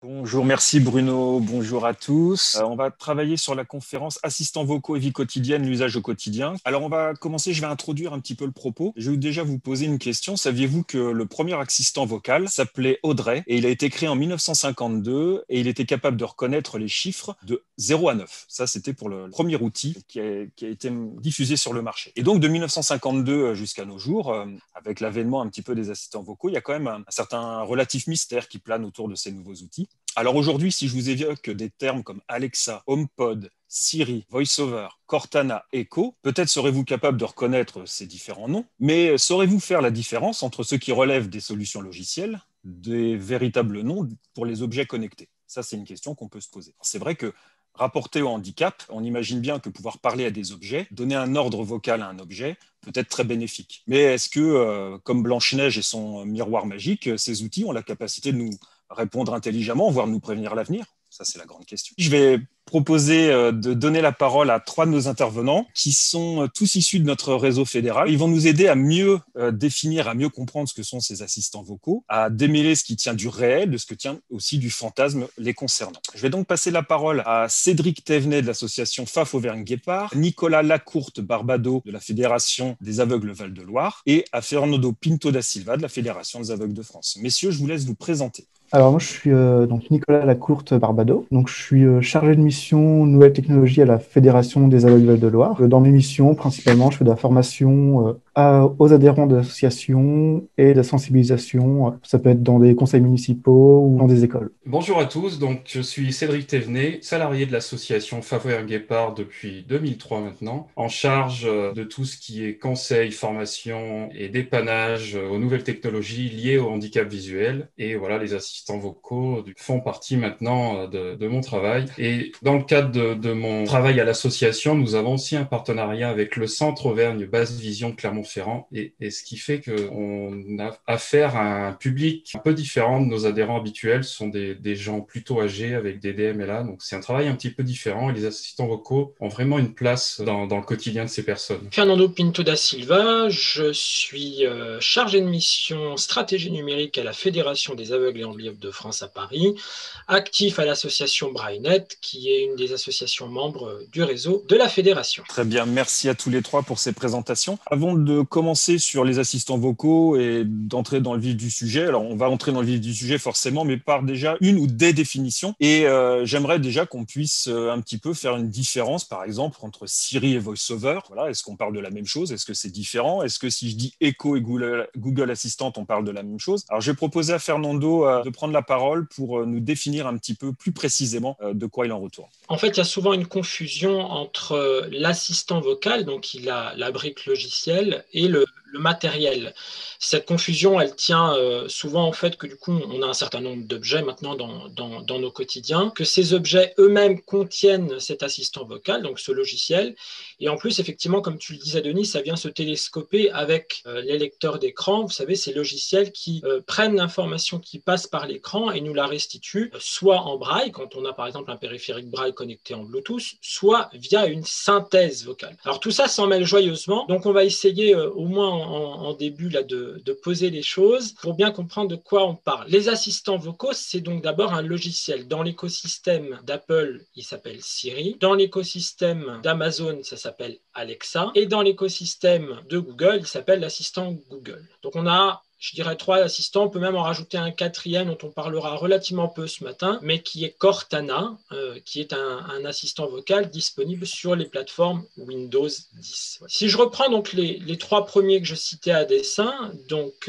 Bonjour, merci Bruno, bonjour à tous. On va travailler sur la conférence Assistants vocaux et vie quotidienne, l'usage au quotidien. Alors on va commencer, je vais introduire un petit peu le propos. Je vais déjà vous poser une question. Saviez-vous que le premier assistant vocal s'appelait Audrey et il a été créé en 1952 et il était capable de reconnaître les chiffres de 0 à 9. Ça, c'était pour le premier outil qui a été diffusé sur le marché. Et donc de 1952 jusqu'à nos jours, avec l'avènement un petit peu des assistants vocaux, il y a quand même un certain relatif mystère qui plane autour de ces nouveaux outils. Alors aujourd'hui, si je vous évoque des termes comme Alexa, HomePod, Siri, VoiceOver, Cortana, Echo, peut-être serez-vous capable de reconnaître ces différents noms, mais saurez-vous faire la différence entre ceux qui relèvent des solutions logicielles, des véritables noms pour les objets connectés? Ça, c'est une question qu'on peut se poser. C'est vrai que rapporté au handicap, on imagine bien que pouvoir parler à des objets, donner un ordre vocal à un objet, peut être très bénéfique. Mais est-ce que, comme Blanche-Neige et son miroir magique, ces outils ont la capacité de nous répondre intelligemment, voire nous prévenir l'avenir? Ça, c'est la grande question. Je vais proposer de donner la parole à trois de nos intervenants qui sont tous issus de notre réseau fédéral. Ils vont nous aider à mieux définir, à mieux comprendre ce que sont ces assistants vocaux, à démêler ce qui tient du réel, de ce que tient aussi du fantasme les concernant. Je vais donc passer la parole à Cédric Thévenet de l'association FAF Auvergne-Guépard, Nicolas Lacourte Barbado de la Fédération des aveugles Val-de-Loire et à Fernando Pinto da Silva de la Fédération des aveugles de France. Messieurs, je vous laisse vous présenter. Alors moi je suis donc Nicolas Lacourte Barbado, donc je suis chargé de mission nouvelles technologies à la Fédération des aveugles Val-de-Loire. Dans mes missions principalement je fais de la formation aux adhérents d'associations et de la sensibilisation, ça peut être dans des conseils municipaux ou dans des écoles. Bonjour à tous, donc je suis Cédric Thévenet, salarié de l'association FAF Auvergne-Guépard depuis 2003 maintenant, en charge de tout ce qui est conseil, formation et dépannage aux nouvelles technologies liées au handicap visuel. Et voilà, les assistants vocaux font partie maintenant de mon travail. Et dans le cadre de mon travail à l'association, nous avons aussi un partenariat avec le Centre Auvergne Basse Vision Clermont-Ferrand, et ce qui fait qu'on a affaire à un public un peu différent de nos adhérents habituels. Ce sont des gens plutôt âgés avec des DMLA, donc c'est un travail un petit peu différent et les assistants vocaux ont vraiment une place dans le quotidien de ces personnes. Fernando Pinto da Silva, je suis chargé de mission stratégie numérique à la Fédération des aveugles et amblyopes de France à Paris, actif à l'association Braillenet, qui est une des associations membres du réseau de la Fédération. Très bien, merci à tous les trois pour ces présentations. Avant de commencer sur les assistants vocaux et d'entrer dans le vif du sujet, alors on va entrer dans le vif du sujet forcément, mais par déjà une ou des définitions. Et j'aimerais déjà qu'on puisse un petit peu faire une différence, par exemple, entre Siri et VoiceOver. Voilà, est-ce qu'on parle de la même chose? Est-ce que c'est différent? Est-ce que si je dis Echo et Google Assistant, on parle de la même chose? Alors, je vais proposer à Fernando de prendre la parole pour nous définir un petit peu plus précisément de quoi il en retourne. En fait, il y a souvent une confusion entre l'assistant vocal, donc il a la brique logicielle, et le matériel. Cette confusion, elle tient souvent au fait que du coup, on a un certain nombre d'objets maintenant dans nos quotidiens, que ces objets eux-mêmes contiennent cet assistant vocal, donc ce logiciel. Et en plus, effectivement, comme tu le disais, Denis, ça vient se télescoper avec les lecteurs d'écran. Vous savez, ces logiciels qui prennent l'information qui passe par l'écran et nous la restituent, soit en braille, quand on a par exemple un périphérique braille connecté en Bluetooth, soit via une synthèse vocale. Alors tout ça s'en mêle joyeusement, donc on va essayer au moins en début là, de poser les choses pour bien comprendre de quoi on parle. Les assistants vocaux, c'est donc d'abord un logiciel. Dans l'écosystème d'Apple, il s'appelle Siri. Dans l'écosystème d'Amazon, ça s'appelle Alexa. Et dans l'écosystème de Google, il s'appelle l'assistant Google. Donc on a, je dirais, trois assistants. On peut même en rajouter un quatrième dont on parlera relativement peu ce matin, mais qui est Cortana, qui est un assistant vocal disponible sur les plateformes Windows 10. Si je reprends donc les trois premiers que je citais à dessein, donc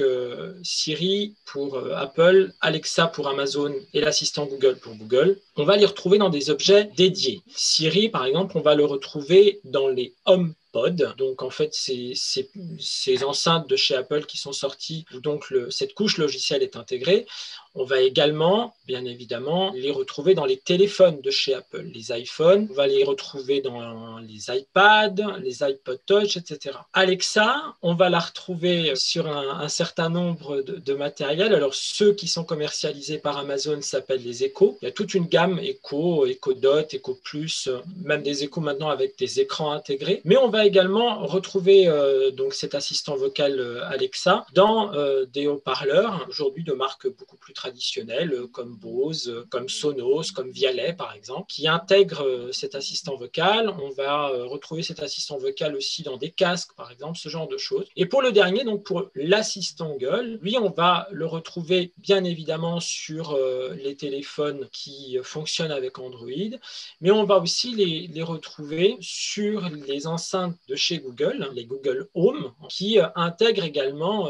Siri pour Apple, Alexa pour Amazon et l'assistant Google pour Google, on va les retrouver dans des objets dédiés. Siri, par exemple, on va le retrouver dans les HomePod. Donc en fait, ces enceintes de chez Apple qui sont sorties, où donc cette couche logicielle est intégrée. On va également, bien évidemment, les retrouver dans les téléphones de chez Apple, les iPhones. On va les retrouver dans les iPads, les iPod Touch, etc. Alexa, on va la retrouver sur un certain nombre de matériels. Alors, ceux qui sont commercialisés par Amazon s'appellent les Echo. Il y a toute une gamme Echo, Echo Dot, Echo Plus, même des Echo maintenant avec des écrans intégrés. Mais on va va également retrouver donc cet assistant vocal Alexa dans des haut-parleurs, aujourd'hui de marques beaucoup plus traditionnelles, comme Bose, comme Sonos, comme Vialet par exemple, qui intègrent cet assistant vocal. On va retrouver cet assistant vocal aussi dans des casques, par exemple, ce genre de choses. Et pour le dernier, donc pour l'assistant Google, lui, on va le retrouver bien évidemment sur les téléphones qui fonctionnent avec Android, mais on va aussi les retrouver sur les enceintes de chez Google, les Google Home, qui intègrent également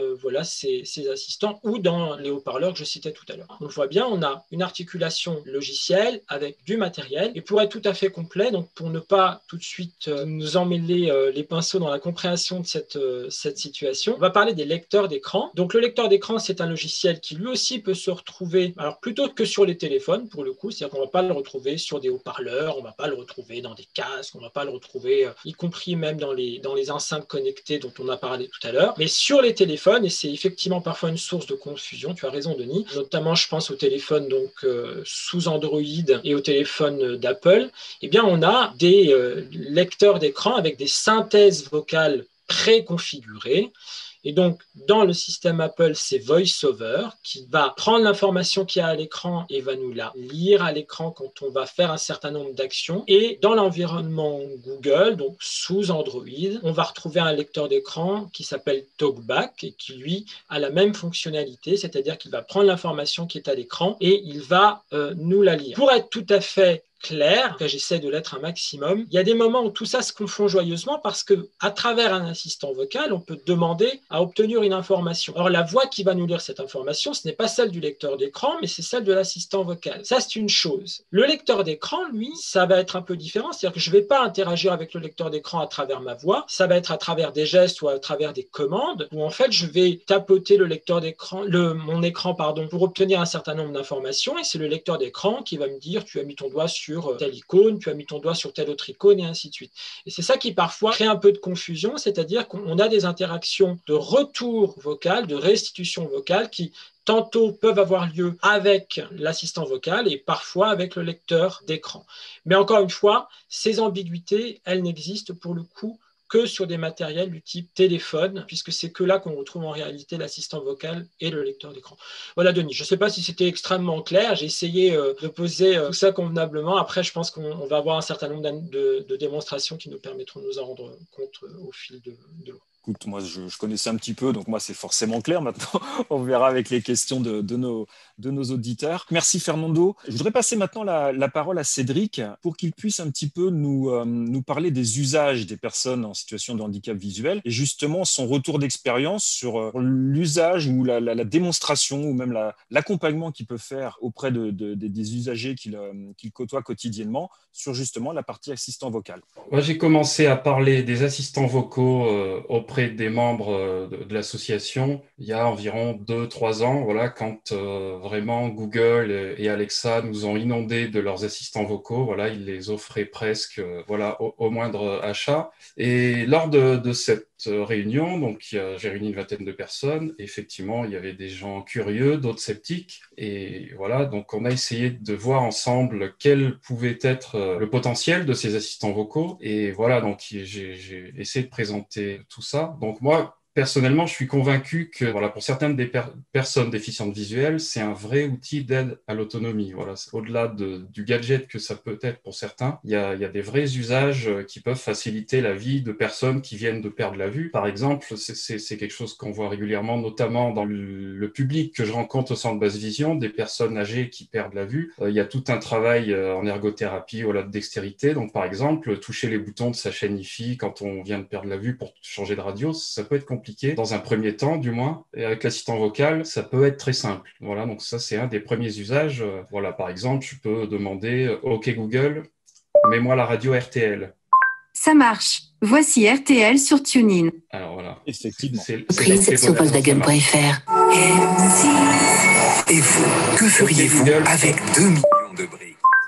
ces assistants, ou dans les haut-parleurs que je citais tout à l'heure. On voit bien, on a une articulation logicielle avec du matériel, et pour être tout à fait complet, donc pour ne pas tout de suite nous emmêler les pinceaux dans la compréhension de cette situation, on va parler des lecteurs d'écran. Donc le lecteur d'écran, c'est un logiciel qui lui aussi peut se retrouver, alors plutôt que sur les téléphones pour le coup, c'est-à-dire qu'on ne va pas le retrouver sur des haut-parleurs, on ne va pas le retrouver dans des casques, on ne va pas le retrouver y compris même dans les enceintes connectées dont on a parlé tout à l'heure, mais sur les téléphones, et c'est effectivement parfois une source de confusion, tu as raison Denis, notamment je pense aux téléphones donc, sous Android et aux téléphones d'Apple, eh bien on a des lecteurs d'écran avec des synthèses vocales préconfigurées. Et donc, dans le système Apple, c'est VoiceOver qui va prendre l'information qu'il y a à l'écran et va nous la lire à l'écran quand on va faire un certain nombre d'actions. Et dans l'environnement Google, donc sous Android, on va retrouver un lecteur d'écran qui s'appelle TalkBack et qui, lui, a la même fonctionnalité, c'est-à-dire qu'il va prendre l'information qui est à l'écran et il va nous la lire. Pour être tout à fait clair, j'essaie de l'être un maximum. Il y a des moments où tout ça se confond joyeusement parce que à travers un assistant vocal, on peut demander à obtenir une information. Alors la voix qui va nous lire cette information, ce n'est pas celle du lecteur d'écran, mais c'est celle de l'assistant vocal. Ça, c'est une chose. Le lecteur d'écran, lui, ça va être un peu différent, c'est-à-dire que je ne vais pas interagir avec le lecteur d'écran à travers ma voix, ça va être à travers des gestes ou à travers des commandes, où en fait, je vais tapoter le lecteur d'écran, mon écran, pour obtenir un certain nombre d'informations, et c'est le lecteur d'écran qui va me dire, tu as mis ton doigt sur telle icône, tu as mis ton doigt sur telle autre icône, et ainsi de suite. Et c'est ça qui parfois crée un peu de confusion, c'est-à-dire qu'on a des interactions de retour vocal, de restitution vocale qui tantôt peuvent avoir lieu avec l'assistant vocal et parfois avec le lecteur d'écran. Mais encore une fois, ces ambiguïtés, elles n'existent pour le coup que sur des matériels du type téléphone, puisque c'est que là qu'on retrouve en réalité l'assistant vocal et le lecteur d'écran. Voilà Denis, je ne sais pas si c'était extrêmement clair, j'ai essayé de poser tout ça convenablement. Après, je pense qu'on va avoir un certain nombre de démonstrations qui nous permettront de nous en rendre compte au fil de l'eau. Écoute, moi, je connaissais un petit peu, donc moi, c'est forcément clair. Maintenant, on verra avec les questions de nos auditeurs. Merci, Fernando. Je voudrais passer maintenant la parole à Cédric pour qu'il puisse un petit peu nous parler des usages des personnes en situation de handicap visuel et justement son retour d'expérience sur l'usage ou la démonstration ou même l'accompagnement qu'il peut faire auprès des usagers qu'il côtoie quotidiennement sur justement la partie assistant vocal. Moi, j'ai commencé à parler des assistants vocaux auprès des membres de l'association il y a environ 2-3 ans, voilà, quand vraiment Google et Alexa nous ont inondés de leurs assistants vocaux, voilà, ils les offraient presque au moindre achat. Et lors de cette réunion, donc j'ai réuni une vingtaine de personnes, et effectivement, il y avait des gens curieux, d'autres sceptiques, et voilà, donc on a essayé de voir ensemble quel pouvait être le potentiel de ces assistants vocaux, et voilà, donc j'ai essayé de présenter tout ça. Donc moi, personnellement, je suis convaincu que pour certaines des personnes déficientes visuelles, c'est un vrai outil d'aide à l'autonomie. Voilà, au-delà du gadget que ça peut être pour certains, il y a des vrais usages qui peuvent faciliter la vie de personnes qui viennent de perdre la vue. Par exemple, c'est quelque chose qu'on voit régulièrement, notamment dans le public que je rencontre au centre Basse Vision, des personnes âgées qui perdent la vue. Il y a tout un travail en ergothérapie, de dextérité. Donc, par exemple, toucher les boutons de sa chaîne Hi-Fi quand on vient de perdre la vue pour changer de radio, ça peut être compliqué. Dans un premier temps, du moins, et avec l'assistant vocal, ça peut être très simple. Voilà, donc ça, c'est un des premiers usages. Voilà, par exemple, je peux demander « OK Google, mets-moi la radio RTL ». Ça marche. Voici RTL sur TuneIn. Alors voilà. Effectivement. Prise sur Volkswagen.fr. Et vous, que feriez-vous avec 2 millions de briques ?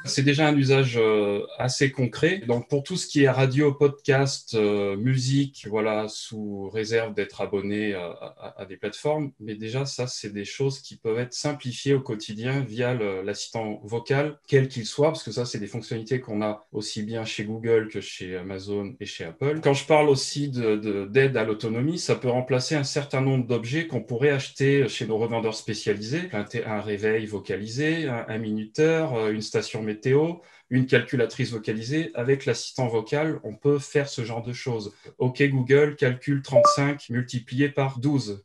C'est déjà un usage assez concret. Donc, pour tout ce qui est radio, podcast, musique, voilà, sous réserve d'être abonné à des plateformes. Mais déjà, ça, c'est des choses qui peuvent être simplifiées au quotidien via l'assistant vocal, quel qu'il soit, parce que ça, c'est des fonctionnalités qu'on a aussi bien chez Google que chez Amazon et chez Apple. Quand je parle aussi d'aide à l'autonomie, ça peut remplacer un certain nombre d'objets qu'on pourrait acheter chez nos revendeurs spécialisés. Un réveil vocalisé, un minuteur, une station météo, une calculatrice vocalisée. Avec l'assistant vocal, on peut faire ce genre de choses. OK Google, calcule 35 multiplié par 12.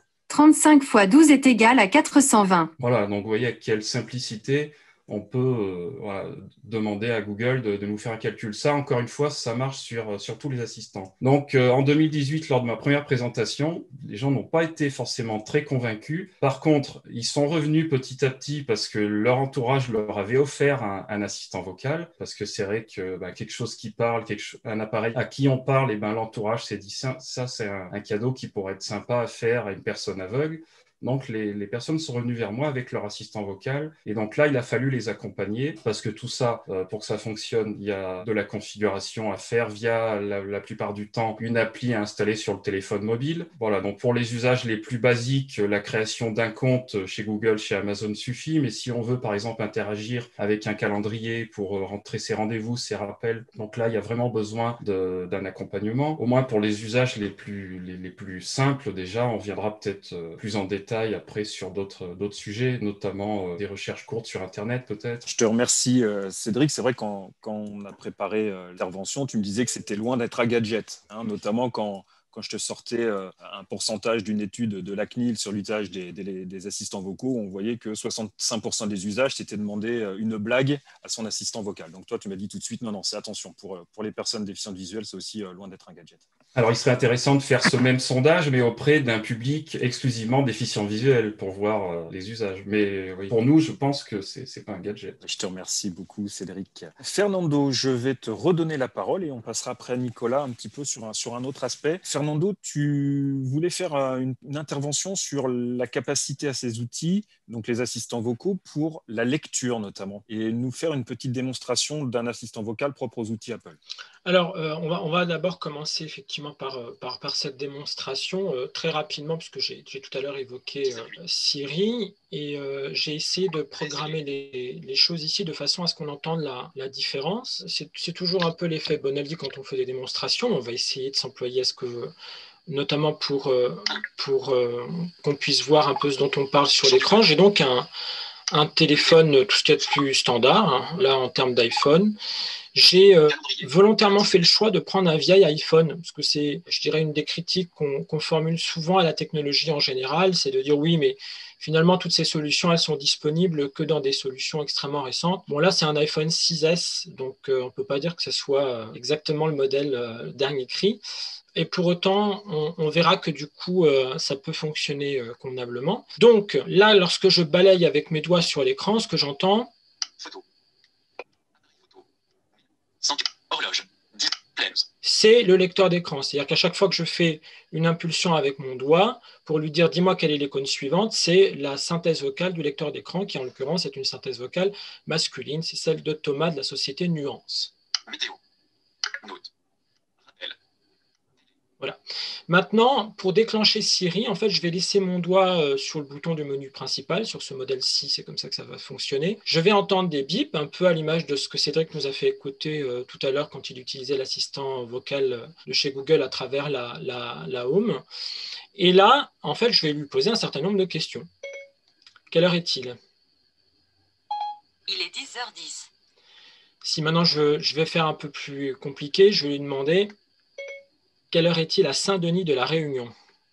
35 fois 12 est égal à 420. Voilà, donc vous voyez avec quelle simplicité on peut voilà, demander à Google de nous faire un calcul. Ça, encore une fois, ça marche sur tous les assistants. Donc, en 2018, lors de ma première présentation, les gens n'ont pas été forcément très convaincus. Par contre, ils sont revenus petit à petit parce que leur entourage leur avait offert un assistant vocal. Parce que c'est vrai que quelque chose qui parle, un appareil à qui on parle, et l'entourage s'est dit ça c'est un cadeau qui pourrait être sympa à faire à une personne aveugle. Donc, les personnes sont revenues vers moi avec leur assistant vocal. Et donc là, il a fallu les accompagner parce que tout ça, pour que ça fonctionne, il y a de la configuration à faire via la plupart du temps une appli à installer sur le téléphone mobile. Voilà, donc pour les usages les plus basiques, la création d'un compte chez Google, chez Amazon suffit. Mais si on veut, par exemple, interagir avec un calendrier pour rentrer ses rendez-vous, ses rappels, donc là, il y a vraiment besoin d'un accompagnement. Au moins pour les usages les plus simples, déjà, on viendra peut-être plus en détail après sur d'autres sujets, notamment des recherches courtes sur Internet peut-être. Je te remercie Cédric. C'est vrai quand on a préparé l'intervention, tu me disais que c'était loin d'être un gadget, hein, notamment quand je te sortais un pourcentage d'une étude de la CNIL sur l'usage des assistants vocaux, on voyait que 65% des usages, c'était demander une blague à son assistant vocal. Donc toi, tu m'as dit tout de suite, non, c'est attention, pour les personnes déficientes visuelles, c'est aussi loin d'être un gadget. Alors, il serait intéressant de faire ce même sondage, mais auprès d'un public exclusivement déficient visuel pour voir les usages. Mais oui, pour nous, je pense que c'est pas un gadget. Je te remercie beaucoup, Cédric. Fernando, je vais te redonner la parole et on passera après à Nicolas un petit peu sur un autre aspect. Fernando, tu voulais faire une intervention sur la capacité à ces outils, donc les assistants vocaux, pour la lecture notamment, et nous faire une petite démonstration d'un assistant vocal propre aux outils Apple. Alors, on va d'abord commencer effectivement par cette démonstration très rapidement, puisque j'ai tout à l'heure évoqué Siri, et j'ai essayé de programmer les choses ici de façon à ce qu'on entende la différence. C'est toujours un peu l'effet Bonaldi quand on fait des démonstrations. On va essayer de s'employer à ce que, notamment pour qu'on puisse voir un peu ce dont on parle sur l'écran. J'ai donc un téléphone, tout ce qu'il y a de plus standard, hein, là en termes d'iPhone. J'ai volontairement fait le choix de prendre un vieil iPhone, parce que c'est, je dirais, une des critiques qu'on formule souvent à la technologie en général, c'est de dire oui, mais finalement, toutes ces solutions, elles sont disponibles que dans des solutions extrêmement récentes. Bon, là, c'est un iPhone 6S, donc on ne peut pas dire que ce soit exactement le modèle dernier cri. Et pour autant, on verra que du coup, ça peut fonctionner convenablement. Donc là, lorsque je balaye avec mes doigts sur l'écran, ce que j'entends, horloge, c'est le lecteur d'écran. C'est-à-dire qu'à chaque fois que je fais une impulsion avec mon doigt pour lui dire « dis-moi quelle est l'icône suivante », c'est la synthèse vocale du lecteur d'écran qui, en l'occurrence, est une synthèse vocale masculine. C'est celle de Thomas de la société Nuance. Météo. Note. Voilà. Maintenant, pour déclencher Siri, en fait, je vais laisser mon doigt sur le bouton du menu principal. Sur ce modèle-ci, c'est comme ça que ça va fonctionner. Je vais entendre des bips, un peu à l'image de ce que Cédric nous a fait écouter tout à l'heure quand il utilisait l'assistant vocal de chez Google à travers la Home. Et là, en fait, je vais lui poser un certain nombre de questions. Quelle heure est-il ? Il est 10h10. Si maintenant je vais faire un peu plus compliqué, je vais lui demander... Quelle heure est-il à Saint-Denis de la Réunion ?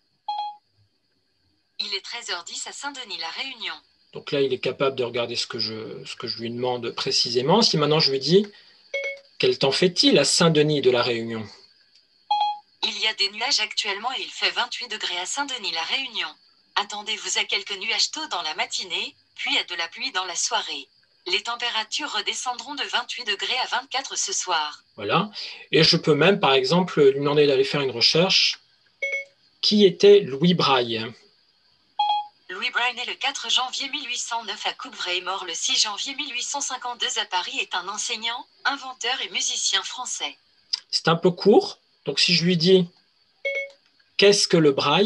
Il est 13h10 à Saint-Denis la Réunion. Donc là, il est capable de regarder ce que je lui demande précisément. Si maintenant je lui dis, quel temps fait-il à Saint-Denis de la Réunion ? Il y a des nuages actuellement et il fait 28 degrés à Saint-Denis la Réunion. Attendez-vous à quelques nuages tôt dans la matinée, puis à de la pluie dans la soirée. Les températures redescendront de 28 degrés à 24 ce soir. Voilà. Et je peux même, par exemple, lui demander d'aller faire une recherche. Qui était Louis Braille ? Louis Louis Braille, né le 4 janvier 1809 à Coupvray, mort le 6 janvier 1852 à Paris, est un enseignant, inventeur et musicien français. C'est un peu court, donc si je lui dis « Qu'est-ce que le braille ?»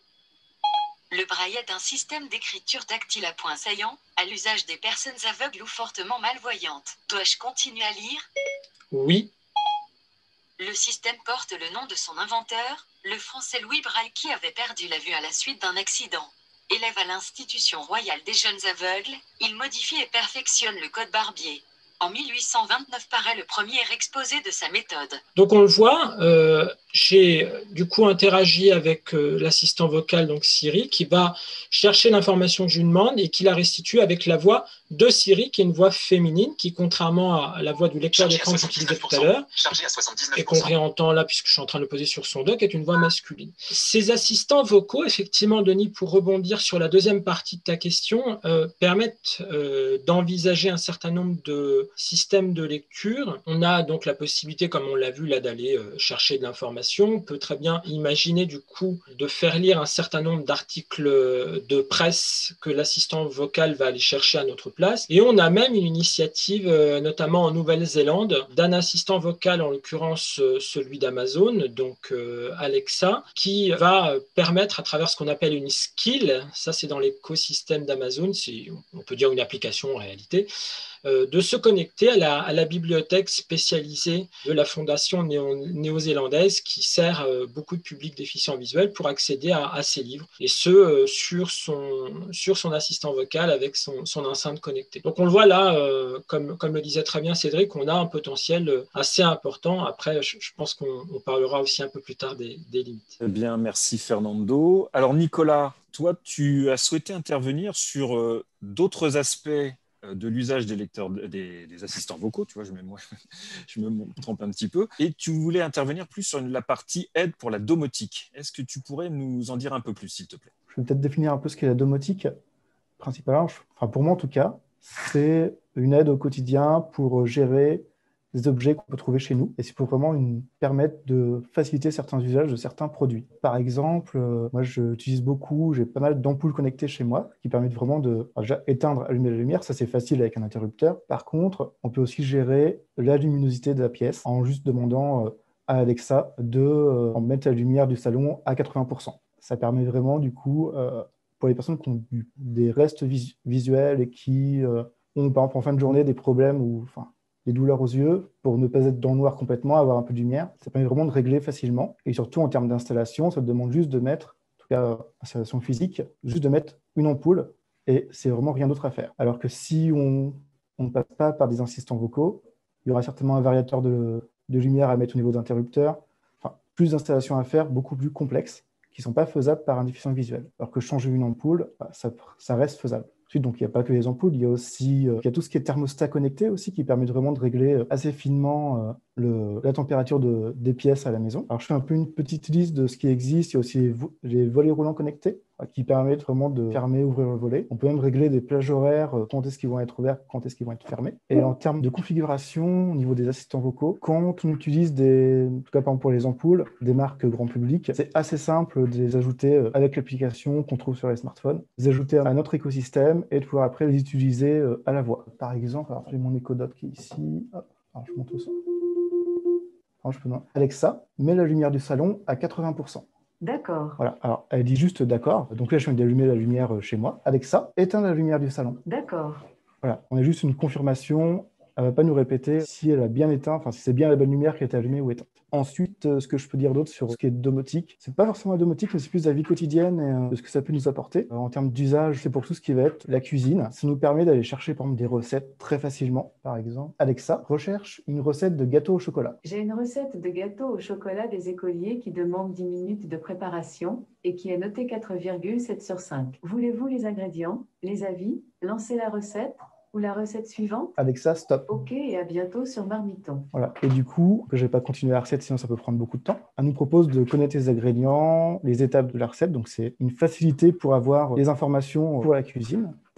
Le braille est un système d'écriture tactile à points saillants, à l'usage des personnes aveugles ou fortement malvoyantes. Dois-je continuer à lire? Oui. Le système porte le nom de son inventeur, le français Louis Braille, qui avait perdu la vue à la suite d'un accident. Élève à l'Institution royale des jeunes aveugles, il modifie et perfectionne le code Barbier. En 1829 paraît le premier exposé de sa méthode. Donc on le voit, j'ai du coup interagi avec l'assistant vocal, donc Siri, qui va chercher l'information que je lui demande et qui la restitue avec la voix de Siri, qui est une voix féminine, qui contrairement à la voix du lecteur d'écran que j'utilisais tout à l'heure, et qu'on réentend là puisque je suis en train de le poser sur son dock, est une voix masculine. Ces assistants vocaux, effectivement, Denis, pour rebondir sur la deuxième partie de ta question, permettent d'envisager un certain nombre de systèmes de lecture. On a donc la possibilité, comme on l'a vu là, d'aller chercher de l'information. On peut très bien imaginer du coup de faire lire un certain nombre d'articles de presse que l'assistant vocal va aller chercher à notre place. Et on a même une initiative, notamment en Nouvelle-Zélande, d'un assistant vocal, en l'occurrence celui d'Amazon, donc Alexa, qui va permettre à travers ce qu'on appelle une skill, ça c'est dans l'écosystème d'Amazon, on peut dire une application en réalité, de se connecter à la bibliothèque spécialisée de la fondation néo-zélandaise qui sert beaucoup de publics déficients visuels pour accéder à ses livres, et ce sur son assistant vocal avec son enceinte connectée. Donc on le voit là, comme le disait très bien Cédric, on a un potentiel assez important. Après, je pense qu'on parlera aussi un peu plus tard des limites. Eh bien, merci Fernando. Alors Nicolas, toi, tu as souhaité intervenir sur d'autres aspects de l'usage des lecteurs, des assistants vocaux, tu vois, je me trompe un petit peu, et tu voulais intervenir plus sur la partie aide pour la domotique. Est-ce que tu pourrais nous en dire un peu plus, s'il te plaît? Je vais peut-être définir un peu ce qu'est la domotique. Principalement, pour moi en tout cas, c'est une aide au quotidien pour gérer des objets qu'on peut trouver chez nous, et c'est pour vraiment permettre de faciliter certains usages de certains produits. Par exemple, moi j'utilise beaucoup, j'ai pas mal d'ampoules connectées chez moi qui permettent vraiment de déjà éteindre, allumer la lumière, ça c'est facile avec un interrupteur. Par contre, on peut aussi gérer la luminosité de la pièce en juste demandant à Alexa de mettre la lumière du salon à 80%. Ça permet vraiment du coup, pour les personnes qui ont des restes visuels et qui ont par exemple en fin de journée des problèmes ou des douleurs aux yeux, pour ne pas être dans le noir complètement, avoir un peu de lumière. Ça permet vraiment de régler facilement. Et surtout, en termes d'installation, ça te demande juste de mettre, en tout cas, installation physique, juste de mettre une ampoule, et c'est vraiment rien d'autre à faire. Alors que si on ne passe pas par des assistants vocaux, il y aura certainement un variateur de lumière à mettre au niveau d'interrupteur, plus d'installations à faire, beaucoup plus complexes, qui ne sont pas faisables par un déficient visuel. Alors que changer une ampoule, ça reste faisable. Ensuite, donc, il n'y a pas que les ampoules, il y a aussi tout ce qui est thermostat connecté aussi, qui permet vraiment de régler assez finement la température des pièces à la maison. Alors, je fais un peu une petite liste de ce qui existe. Il y a aussi les volets roulants connectés, qui permettent vraiment de fermer, ouvrir le volet. On peut même régler des plages horaires, quand est-ce qu'ils vont être ouverts, quand est-ce qu'ils vont être fermés. Et en termes de configuration, au niveau des assistants vocaux, quand on utilise en tout cas par exemple pour les ampoules, des marques grand public, c'est assez simple de les ajouter avec l'application qu'on trouve sur les smartphones, les ajouter à notre écosystème et de pouvoir après les utiliser à la voix. Par exemple, alors j'ai mon Echo Dot qui est ici. Hop, alors je monte au son. Alexa, mets la lumière du salon à 80%. D'accord. Voilà, alors elle dit juste d'accord. Donc là, je viens d'allumer la lumière chez moi. Alexa, éteins la lumière du salon. D'accord. Voilà, on a juste une confirmation. Elle ne va pas nous répéter si elle a bien éteint, si c'est bien la bonne lumière qui a été allumée ou éteinte. Ensuite, ce que je peux dire d'autre sur ce qui est domotique, c'est pas forcément la domotique, mais c'est plus la vie quotidienne et de ce que ça peut nous apporter. En termes d'usage, c'est pour tout ce qui va être la cuisine. Ça nous permet d'aller chercher, par exemple, des recettes très facilement. Par exemple, Alexa, recherche une recette de gâteau au chocolat. J'ai une recette de gâteau au chocolat des écoliers qui demande 10 minutes de préparation et qui est notée 4,7 sur 5. Voulez-vous les ingrédients, les avis, lancer la recette ou la recette suivante? Alexa, stop. Ok, et à bientôt sur Marmiton. Voilà. Et du coup, je ne vais pas continuer la recette, sinon ça peut prendre beaucoup de temps. Elle nous propose de connaître les ingrédients, les étapes de la recette. Donc, c'est une facilité pour avoir les informations pour la cuisine.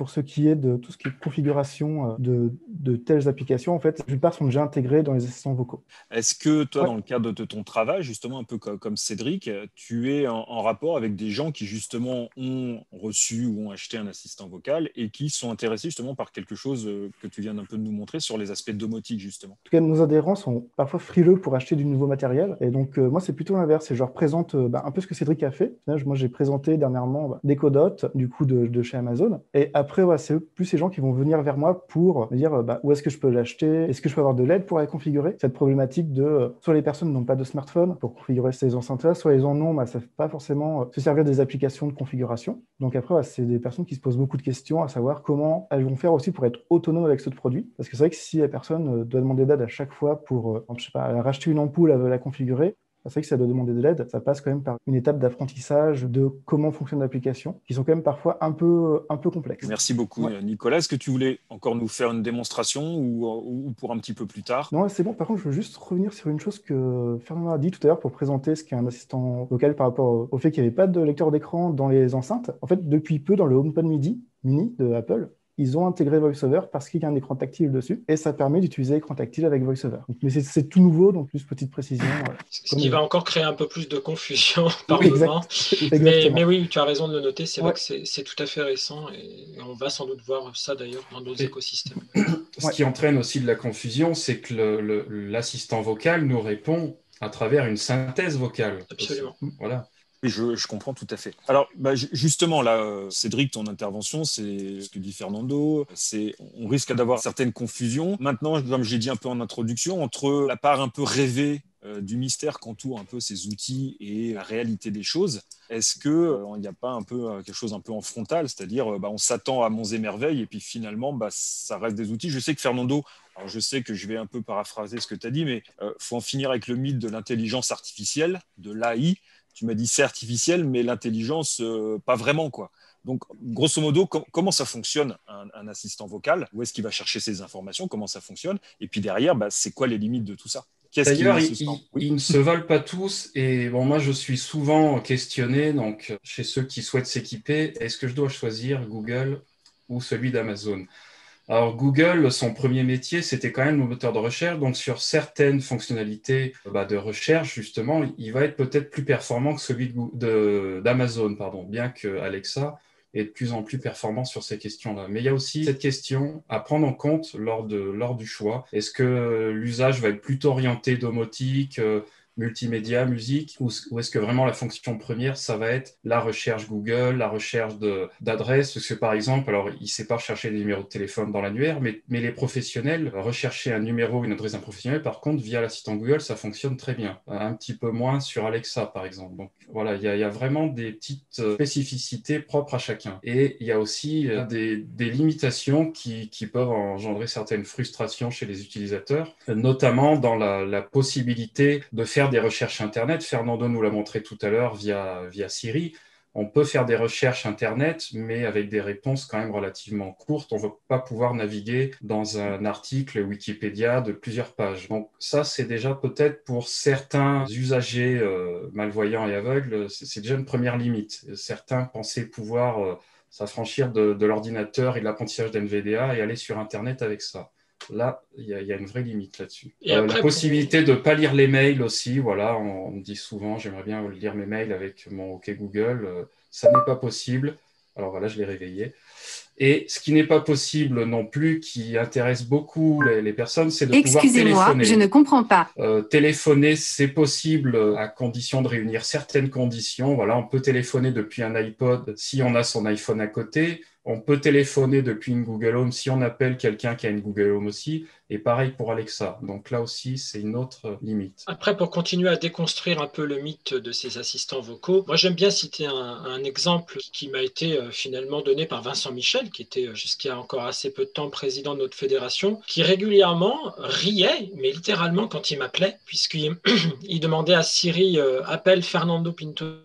pour ce qui est de tout ce qui est configuration de telles applications, en fait, la plupart sont déjà intégrés dans les assistants vocaux. Est-ce que toi, Ouais. dans le cadre de ton travail, justement, un peu comme Cédric, tu es en rapport avec des gens qui, justement, ont reçu ou ont acheté un assistant vocal et qui sont intéressés, justement, par quelque chose que tu viens d'un peu de nous montrer sur les aspects domotiques, justement? En tout cas, nos adhérents sont parfois frileux pour acheter du nouveau matériel. Et donc, moi, c'est plutôt l'inverse. Je leur présente un peu ce que Cédric a fait. Moi, j'ai présenté dernièrement Decodot, du coup, de chez Amazon. Et après, c'est plus ces gens qui vont venir vers moi pour me dire où est-ce que je peux l'acheter? Est-ce que je peux avoir de l'aide pour la configurer? Cette problématique de soit les personnes n'ont pas de smartphone pour configurer ces enceintes-là, soit ils en ont, mais elles ne savent pas forcément se servir des applications de configuration. Donc après, c'est des personnes qui se posent beaucoup de questions à savoir comment elles vont faire aussi pour être autonomes avec ce produit. Parce que c'est vrai que si la personne doit demander d'aide à chaque fois pour, je sais pas, racheter une ampoule, elle veut la configurer, c'est vrai que ça doit demander de l'aide. Ça passe quand même par une étape d'apprentissage de comment fonctionne l'application, qui sont quand même parfois un peu complexes. Merci beaucoup, Ouais. Nicolas. Est-ce que tu voulais encore nous faire une démonstration ou pour un petit peu plus tard? Non, c'est bon. Par contre, je veux juste revenir sur une chose que Fernand a dit tout à l'heure pour présenter ce qu'est un assistant vocal par rapport au fait qu'il n'y avait pas de lecteur d'écran dans les enceintes. En fait, depuis peu, dans le HomePod Mini de Apple, ils ont intégré VoiceOver parce qu'il y a un écran tactile dessus et ça permet d'utiliser l'écran tactile avec VoiceOver. Mais c'est tout nouveau, donc juste petite précision. Ce qui va encore créer un peu plus de confusion par Oui, moment. exactement. Mais oui, tu as raison de le noter, c'est Ouais. vrai que c'est tout à fait récent et on va sans doute voir ça d'ailleurs dans nos écosystèmes. Ce qui entraîne aussi de la confusion, c'est que l'assistant vocal nous répond à travers une synthèse vocale. Absolument. Aussi. Voilà. Oui, je comprends tout à fait. Alors, justement, là, Cédric, ton intervention, c'est ce que dit Fernando, on risque d'avoir certaines confusions. Maintenant, comme j'ai dit un peu en introduction, entre la part un peu rêvée du mystère qu'entoure un peu ces outils et la réalité des choses, est-ce qu'il n'y a pas un peu quelque chose un peu en frontal, c'est-à-dire on s'attend à monts et merveilles et puis finalement, ça reste des outils. Je sais que Fernando, alors je sais que je vais un peu paraphraser ce que tu as dit, mais faut en finir avec le mythe de l'intelligence artificielle, de l'AI. Tu m'as dit c'est artificiel, mais l'intelligence, pas vraiment, quoi. Donc, grosso modo, comment ça fonctionne un assistant vocal? Où est-ce qu'il va chercher ses informations? Comment ça fonctionne? Et puis derrière, c'est quoi les limites de tout ça? D'ailleurs, ils ne se valent pas tous. Et bon, moi, je suis souvent questionné donc, chez ceux qui souhaitent s'équiper, est-ce que je dois choisir Google ou celui d'Amazon? Alors Google, son premier métier, c'était quand même le moteur de recherche. Donc sur certaines fonctionnalités de recherche, justement, il va être peut-être plus performant que celui d'Amazon, bien que Alexa est de plus en plus performant sur ces questions-là. Mais il y a aussi cette question à prendre en compte lors du choix. Est-ce que l'usage va être plutôt orienté domotique, multimédia, musique, ou est-ce que vraiment la fonction première, ça va être la recherche Google, la recherche d'adresses? Parce que par exemple, alors il ne sait pas rechercher des numéros de téléphone dans l'annuaire, mais les professionnels, rechercher un numéro, une adresse d'un professionnel, par contre, via l'assistant Google, ça fonctionne très bien. Un petit peu moins sur Alexa, par exemple. Donc voilà, il y a vraiment des petites spécificités propres à chacun. Et il y a aussi des limitations qui peuvent engendrer certaines frustrations chez les utilisateurs, notamment dans la possibilité de faire des recherches Internet. Fernando nous l'a montré tout à l'heure via Siri. On peut faire des recherches Internet, mais avec des réponses quand même relativement courtes. On ne va pas pouvoir naviguer dans un article Wikipédia de plusieurs pages. Donc ça, c'est déjà peut-être pour certains usagers malvoyants et aveugles, c'est déjà une première limite. Certains pensaient pouvoir s'affranchir de l'ordinateur et de l'apprentissage d'NVDA et aller sur Internet avec ça. Là, il y a une vraie limite là-dessus. La possibilité de ne pas lire les mails aussi, voilà, on me dit souvent, j'aimerais bien lire mes mails avec mon OK Google, ça n'est pas possible. Alors voilà, je l'ai réveillé. Et ce qui n'est pas possible non plus, qui intéresse beaucoup les personnes, c'est de pouvoir téléphoner. Excusez-moi, je ne comprends pas. Téléphoner, c'est possible à condition de réunir certaines conditions. Voilà, on peut téléphoner depuis un iPod si on a son iPhone à côté. On peut téléphoner depuis une Google Home si on appelle quelqu'un qui a une Google Home aussi. Et pareil pour Alexa. Donc là aussi, c'est une autre limite. Après, pour continuer à déconstruire un peu le mythe de ces assistants vocaux, moi j'aime bien citer un exemple qui m'a été finalement donné par Vincent Michel, qui était jusqu'à encore assez peu de temps président de notre fédération, qui régulièrement riait, mais littéralement quand il m'appelait, puisqu'il demandait à Siri appelle Fernando Pinto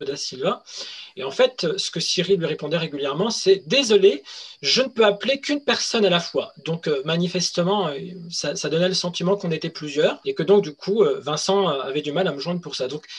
da Silva. Et en fait, ce que Siri lui répondait régulièrement, c'est « Désolé, je ne peux appeler qu'une personne à la fois ». Donc, manifestement, ça donnait le sentiment qu'on était plusieurs et que donc, du coup, Vincent avait du mal à me joindre pour ça. Donc,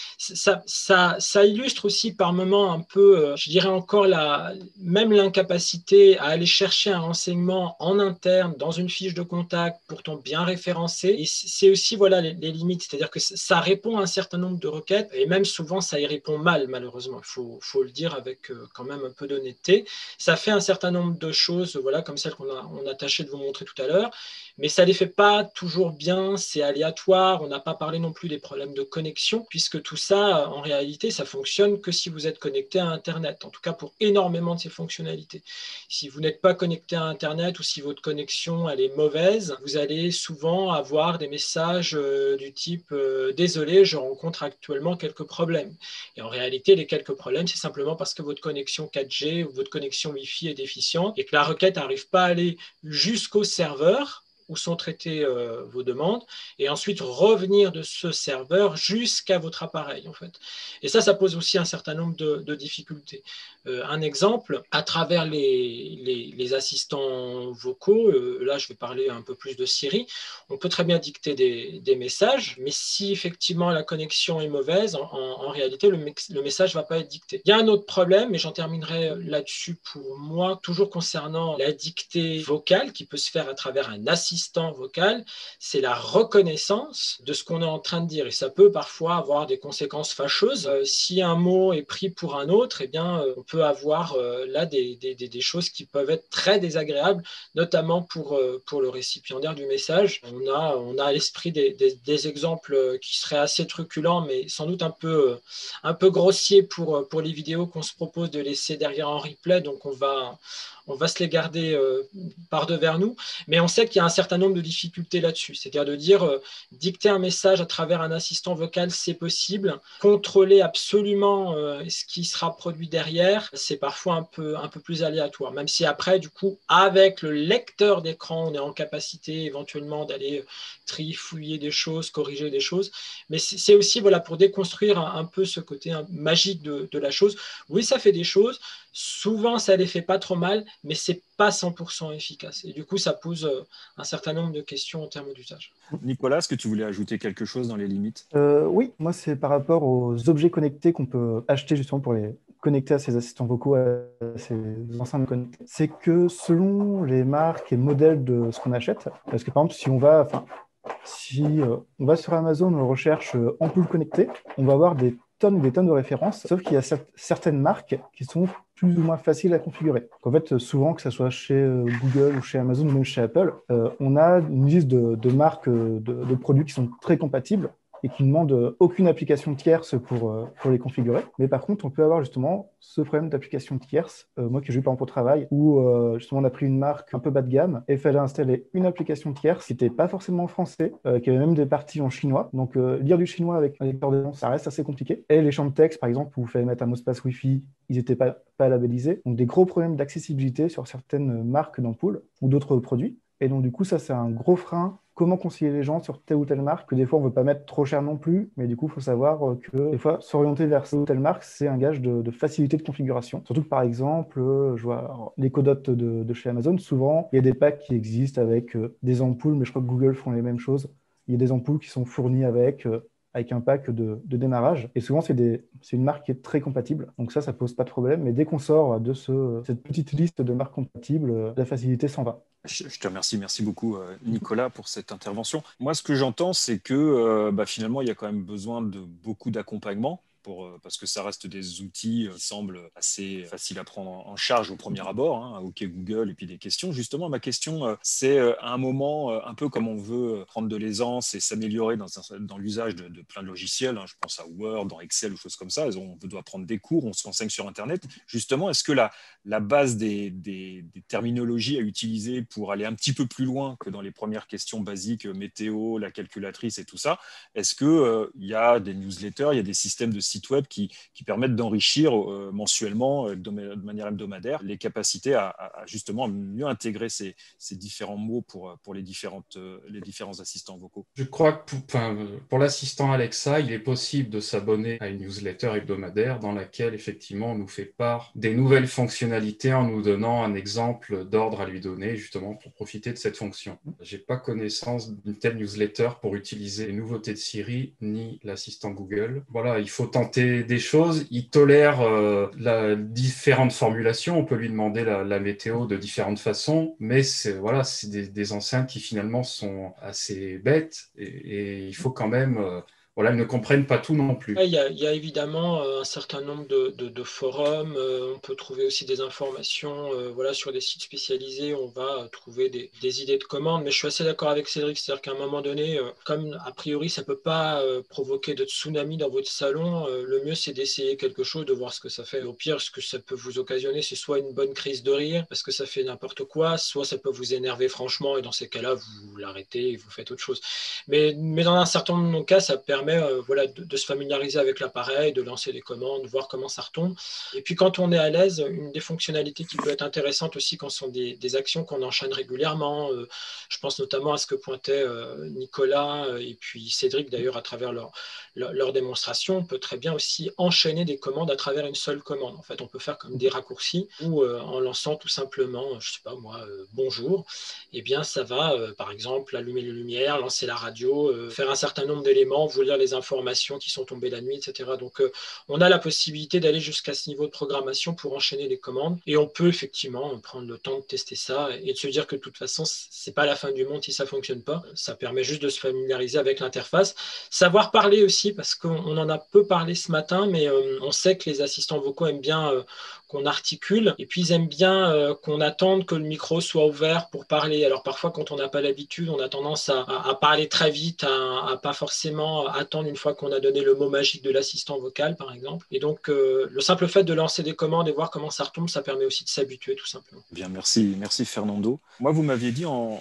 ça illustre aussi par moments un peu, je dirais encore, même l'incapacité à aller chercher un renseignement en interne dans une fiche de contact, pourtant bien référencée. Et c'est aussi voilà, les limites, c'est-à-dire que ça répond à un certain nombre de requêtes et même souvent, ça y répond mal, malheureusement. Il faut le dire avec quand même un peu d'honnêteté. Ça fait un certain nombre de choses, voilà, comme celles qu'on a tâché de vous montrer tout à l'heure, mais ça ne les fait pas toujours bien, c'est aléatoire. On n'a pas parlé non plus des problèmes de connexion, puisque tout ça, en réalité, ça fonctionne que si vous êtes connecté à Internet, en tout cas pour énormément de ces fonctionnalités. Si vous n'êtes pas connecté à Internet ou si votre connexion elle est mauvaise, vous allez souvent avoir des messages du type Désolé, je rencontre actuellement quelques problèmes ». Et en réalité, les quelques problèmes, c'est simplement parce que votre connexion 4G ou votre connexion Wi-Fi est déficiente et que la requête n'arrive pas à aller jusqu'au serveur où sont traitées vos demandes, et ensuite revenir de ce serveur jusqu'à votre appareil, en fait. Et ça pose aussi un certain nombre de difficultés. Un exemple, à travers les assistants vocaux, là je vais parler un peu plus de Siri, on peut très bien dicter des messages, mais si effectivement la connexion est mauvaise, en réalité le message ne va pas être dicté. Il y a un autre problème, et j'en terminerai là-dessus pour moi, toujours concernant la dictée vocale qui peut se faire à travers un assistant vocal, c'est la reconnaissance de ce qu'on est en train de dire. Et ça peut parfois avoir des conséquences fâcheuses. Si un mot est pris pour un autre, eh bien, on peut avoir là des choses qui peuvent être très désagréables, notamment pour le récipiendaire du message. On a à l'esprit des exemples qui seraient assez truculents, mais sans doute un peu grossiers pour les vidéos qu'on se propose de laisser derrière en replay. Donc, on va se les garder par devers nous. Mais on sait qu'il y a un certain nombre de difficultés là-dessus. C'est-à-dire de dire dicter un message à travers un assistant vocal, c'est possible. Contrôler absolument ce qui sera produit derrière, c'est parfois un peu plus aléatoire. Même si après, du coup, avec le lecteur d'écran, on est en capacité éventuellement d'aller trifouiller des choses, corriger des choses. Mais c'est aussi voilà, pour déconstruire un peu ce côté magique de la chose. Oui, ça fait des choses. Souvent, ça les fait pas trop mal, mais c'est pas 100% efficace. Et du coup, ça pose un certain nombre de questions en termes d'usage. Nicolas, est-ce que tu voulais ajouter quelque chose dans les limites ? Oui, moi c'est par rapport aux objets connectés qu'on peut acheter justement pour les connecter à ces assistants vocaux, à ces enceintes connectées. C'est que selon les marques et modèles de ce qu'on achète, parce que par exemple si on va sur Amazon, on recherche ampoule connectée, on va avoir des tonnes et des tonnes de références, sauf qu'il y a certaines marques qui sont plus ou moins faciles à configurer. En fait, souvent, que ce soit chez Google ou chez Amazon ou même chez Apple, on a une liste de marques de produits qui sont très compatibles et qui ne demandent aucune application tierce pour les configurer. Mais par contre, on peut avoir justement ce problème d'application tierce, moi que j'ai eu par exemple au travail, où justement on a pris une marque un peu bas de gamme et il fallait installer une application tierce qui n'était pas forcément en français, qui avait même des parties en chinois. Donc lire du chinois avec un lecteur de nom, ça reste assez compliqué. Et les champs de texte, par exemple, où il fallait mettre un mot de passe Wi-Fi, ils n'étaient pas labellisés. Donc des gros problèmes d'accessibilité sur certaines marques d'ampoules ou d'autres produits. Et donc du coup, ça c'est un gros frein. Comment conseiller les gens sur telle ou telle marque, que des fois on ne veut pas mettre trop cher non plus, mais du coup il faut savoir que des fois s'orienter vers telle ou telle marque, c'est un gage de facilité de configuration. Surtout que par exemple, je vois les codotes de chez Amazon, souvent il y a des packs qui existent avec des ampoules, mais je crois que Google font les mêmes choses. Il y a des ampoules qui sont fournies avec un pack de démarrage. Et souvent, c'est une marque qui est très compatible. Donc ça pose pas de problème. Mais dès qu'on sort de cette petite liste de marques compatibles, la facilité s'en va. Je te remercie. Merci beaucoup, Nicolas, pour cette intervention. Moi, ce que j'entends, c'est que finalement, il y a quand même besoin de beaucoup d'accompagnement. Parce que ça reste des outils qui semblent assez faciles à prendre en charge au premier abord, hein, OK Google et puis des questions. Justement, ma question, c'est à un moment, un peu comme on veut prendre de l'aisance et s'améliorer dans l'usage de plein de logiciels, hein, je pense à Word, dans Excel ou choses comme ça, on doit prendre des cours, on se renseigne sur Internet. Justement, est-ce que la base des terminologies à utiliser pour aller un petit peu plus loin que dans les premières questions basiques, météo, la calculatrice et tout ça, est-ce qu'il y a des newsletters, il y a des systèmes de site web qui permettent d'enrichir mensuellement, de manière hebdomadaire, les capacités à justement mieux intégrer ces différents mots pour les différents assistants vocaux. Je crois que pour l'assistant Alexa, il est possible de s'abonner à une newsletter hebdomadaire dans laquelle effectivement on nous fait part des nouvelles fonctionnalités en nous donnant un exemple d'ordre à lui donner justement pour profiter de cette fonction. J'ai pas connaissance d'une telle newsletter pour utiliser les nouveautés de Siri ni l'assistant Google. Voilà, il faut tenter des choses. Il tolère différentes formulations. On peut lui demander la météo de différentes façons, mais c'est des enceintes qui finalement sont assez bêtes et il faut quand même ils ne comprennent pas tout non plus. Il y a évidemment un certain nombre de forums. On peut trouver aussi des informations sur des sites spécialisés. On va trouver des idées de commandes. Mais je suis assez d'accord avec Cédric. C'est-à-dire qu'à un moment donné, comme a priori, ça ne peut pas provoquer de tsunami dans votre salon, le mieux, c'est d'essayer quelque chose, de voir ce que ça fait. Au pire, ce que ça peut vous occasionner, c'est soit une bonne crise de rire, parce que ça fait n'importe quoi, soit ça peut vous énerver franchement. Et dans ces cas-là, vous l'arrêtez et vous faites autre chose. Mais dans un certain nombre de cas, ça permet de se familiariser avec l'appareil, de lancer des commandes, voir comment ça retombe. Et puis quand on est à l'aise, une des fonctionnalités qui peut être intéressante aussi quand ce sont des actions qu'on enchaîne régulièrement, je pense notamment à ce que pointaient Nicolas et puis Cédric d'ailleurs à travers leur démonstration, on peut très bien aussi enchaîner des commandes à travers une seule commande. En fait, on peut faire comme des raccourcis ou en lançant tout simplement, je sais pas moi, bonjour, et bien ça va par exemple allumer les lumières, lancer la radio, faire un certain nombre d'éléments, vous lire les informations qui sont tombées la nuit, etc. Donc, on a la possibilité d'aller jusqu'à ce niveau de programmation pour enchaîner les commandes. Et on peut effectivement prendre le temps de tester ça et de se dire que de toute façon, c'est pas la fin du monde si ça fonctionne pas. Ça permet juste de se familiariser avec l'interface. Savoir parler aussi, parce qu'on en a peu parlé ce matin, mais on sait que les assistants vocaux aiment bien qu'on articule et puis ils aiment bien qu'on attende que le micro soit ouvert pour parler. Alors parfois, quand on n'a pas l'habitude, on a tendance à parler très vite, à pas forcément attendre une fois qu'on a donné le mot magique de l'assistant vocal, par exemple. Et donc, le simple fait de lancer des commandes et voir comment ça retombe, ça permet aussi de s'habituer, tout simplement. Bien, merci Fernando. Moi, vous m'aviez dit en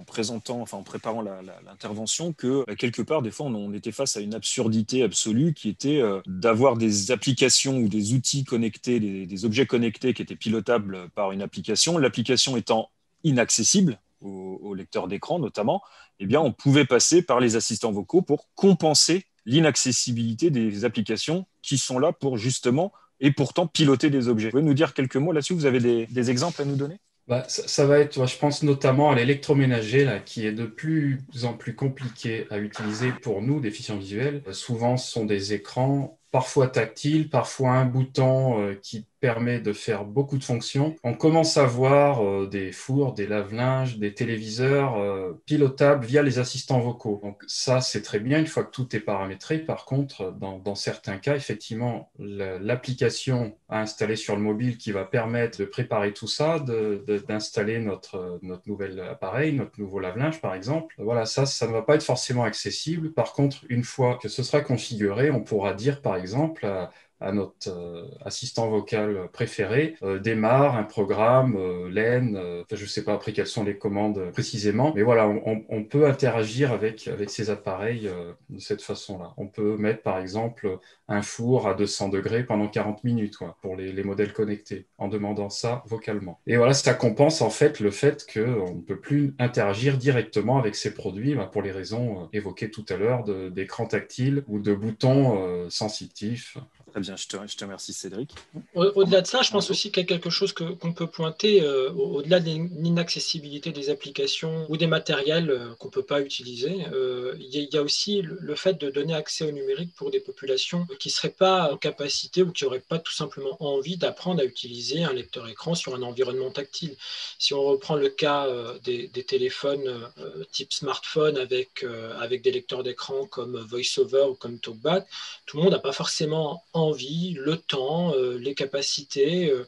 préparant l'intervention que quelque part, des fois, on était face à une absurdité absolue qui était d'avoir des applications ou des outils connectés, des objets connectés qui étaient pilotables par une application. L'application étant inaccessible au lecteur d'écran notamment, eh bien, on pouvait passer par les assistants vocaux pour compenser l'inaccessibilité des applications qui sont là pour justement et pourtant piloter des objets. Vous pouvez nous dire quelques mots là-dessus? Vous avez des exemples à nous donner? Ça va être, je pense notamment à l'électroménager là, qui est de plus en plus compliqué à utiliser pour nous, déficients visuels. Souvent, ce sont des écrans parfois tactiles, parfois un bouton qui permet de faire beaucoup de fonctions. On commence à voir des fours, des lave-linges, des téléviseurs pilotables via les assistants vocaux. Donc ça, c'est très bien une fois que tout est paramétré. Par contre, dans certains cas, effectivement, l'application à installer sur le mobile qui va permettre de préparer tout ça, d'installer notre nouvel appareil, notre nouveau lave-linge par exemple. Voilà, ça ne va pas être forcément accessible. Par contre, une fois que ce sera configuré, on pourra dire par exemple à notre assistant vocal préféré, démarre un programme, LEN, je ne sais pas après quelles sont les commandes précisément, mais voilà, on peut interagir avec ces appareils de cette façon-là. On peut mettre par exemple un four à 200 degrés pendant 40 minutes pour les modèles connectés, en demandant ça vocalement. Et voilà, ça compense en fait le fait qu'on ne peut plus interagir directement avec ces produits pour les raisons évoquées tout à l'heure d'écran tactile ou de boutons sensitifs. Très bien, je te remercie Cédric. Au-delà de ça, je pense aussi qu'il y a quelque chose qu'on peut pointer, au-delà de l'inaccessibilité des applications ou des matériels qu'on ne peut pas utiliser. Il y a aussi le fait de donner accès au numérique pour des populations qui ne seraient pas en capacité ou qui n'auraient pas tout simplement envie d'apprendre à utiliser un lecteur écran sur un environnement tactile. Si on reprend le cas des téléphones type smartphone avec des lecteurs d'écran comme VoiceOver ou comme TalkBack, tout le monde n'a pas forcément envie, le temps, les capacités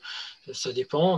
Ça dépend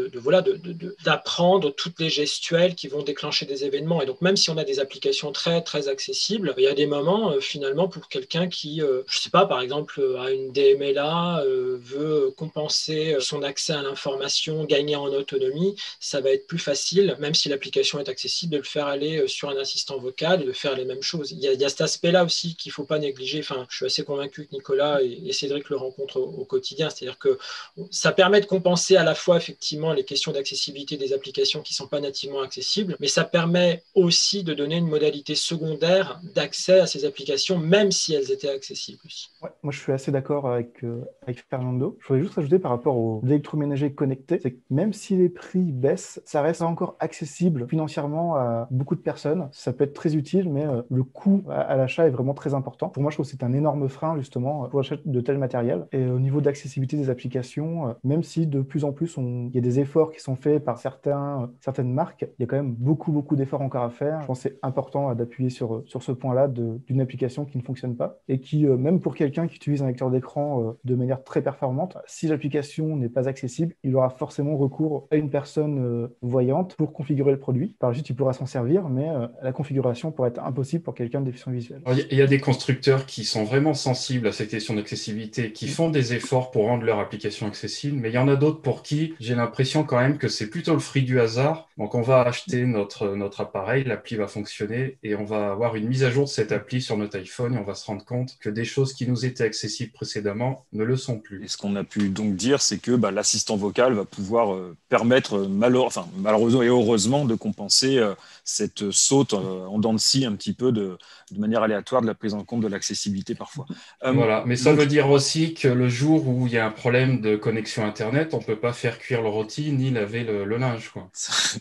d'apprendre toutes les gestuelles qui vont déclencher des événements. Et donc, même si on a des applications très, très accessibles, il y a des moments, finalement, pour quelqu'un qui, je sais pas, par exemple, a une DMLA, veut compenser son accès à l'information, gagner en autonomie, ça va être plus facile, même si l'application est accessible, de le faire aller sur un assistant vocal et de faire les mêmes choses. Il y a cet aspect-là aussi qu'il ne faut pas négliger. Enfin, je suis assez convaincu que Nicolas et Cédric le rencontrent au quotidien. C'est-à-dire que ça permet de compenser à la fois effectivement les questions d'accessibilité des applications qui ne sont pas nativement accessibles, mais ça permet aussi de donner une modalité secondaire d'accès à ces applications, même si elles étaient accessibles aussi. Ouais, moi, je suis assez d'accord avec Fernando. Je voudrais juste rajouter par rapport aux électroménagers connectés, c'est que même si les prix baissent, ça reste encore accessible financièrement à beaucoup de personnes. Ça peut être très utile, mais le coût à l'achat est vraiment très important. Pour moi, je trouve que c'est un énorme frein, justement, pour l'achat de tel matériel. Et au niveau d'accessibilité des applications, même si de plus en plus, il y a des efforts qui sont faits par certaines marques, il y a quand même beaucoup d'efforts encore à faire. Je pense que c'est important d'appuyer sur ce point-là d'une application qui ne fonctionne pas et qui, même pour quelqu'un qui utilise un lecteur d'écran de manière très performante, si l'application n'est pas accessible, il aura forcément recours à une personne voyante pour configurer le produit. Par la suite, il pourra s'en servir, mais la configuration pourrait être impossible pour quelqu'un de déficient visuel. Il y a des constructeurs qui sont vraiment sensibles à cette question d'accessibilité, qui font des efforts pour rendre leur application accessible, mais il y en a d'autres pour qui j'ai l'impression quand même que c'est plutôt le fruit du hasard. Donc on va acheter notre appareil, l'appli va fonctionner et on va avoir une mise à jour de cette appli sur notre iPhone et on va se rendre compte que des choses qui nous étaient accessibles précédemment ne le sont plus. Et ce qu'on a pu donc dire, c'est que l'assistant vocal va pouvoir permettre, malheureusement et heureusement, de compenser cette saute en dents de scie un petit peu de manière aléatoire de la prise en compte de l'accessibilité parfois. Voilà, mais ça veut dire aussi que le jour où il y a un problème de connexion Internet, on ne peut pas faire cuire le rôti ni laver le linge, quoi.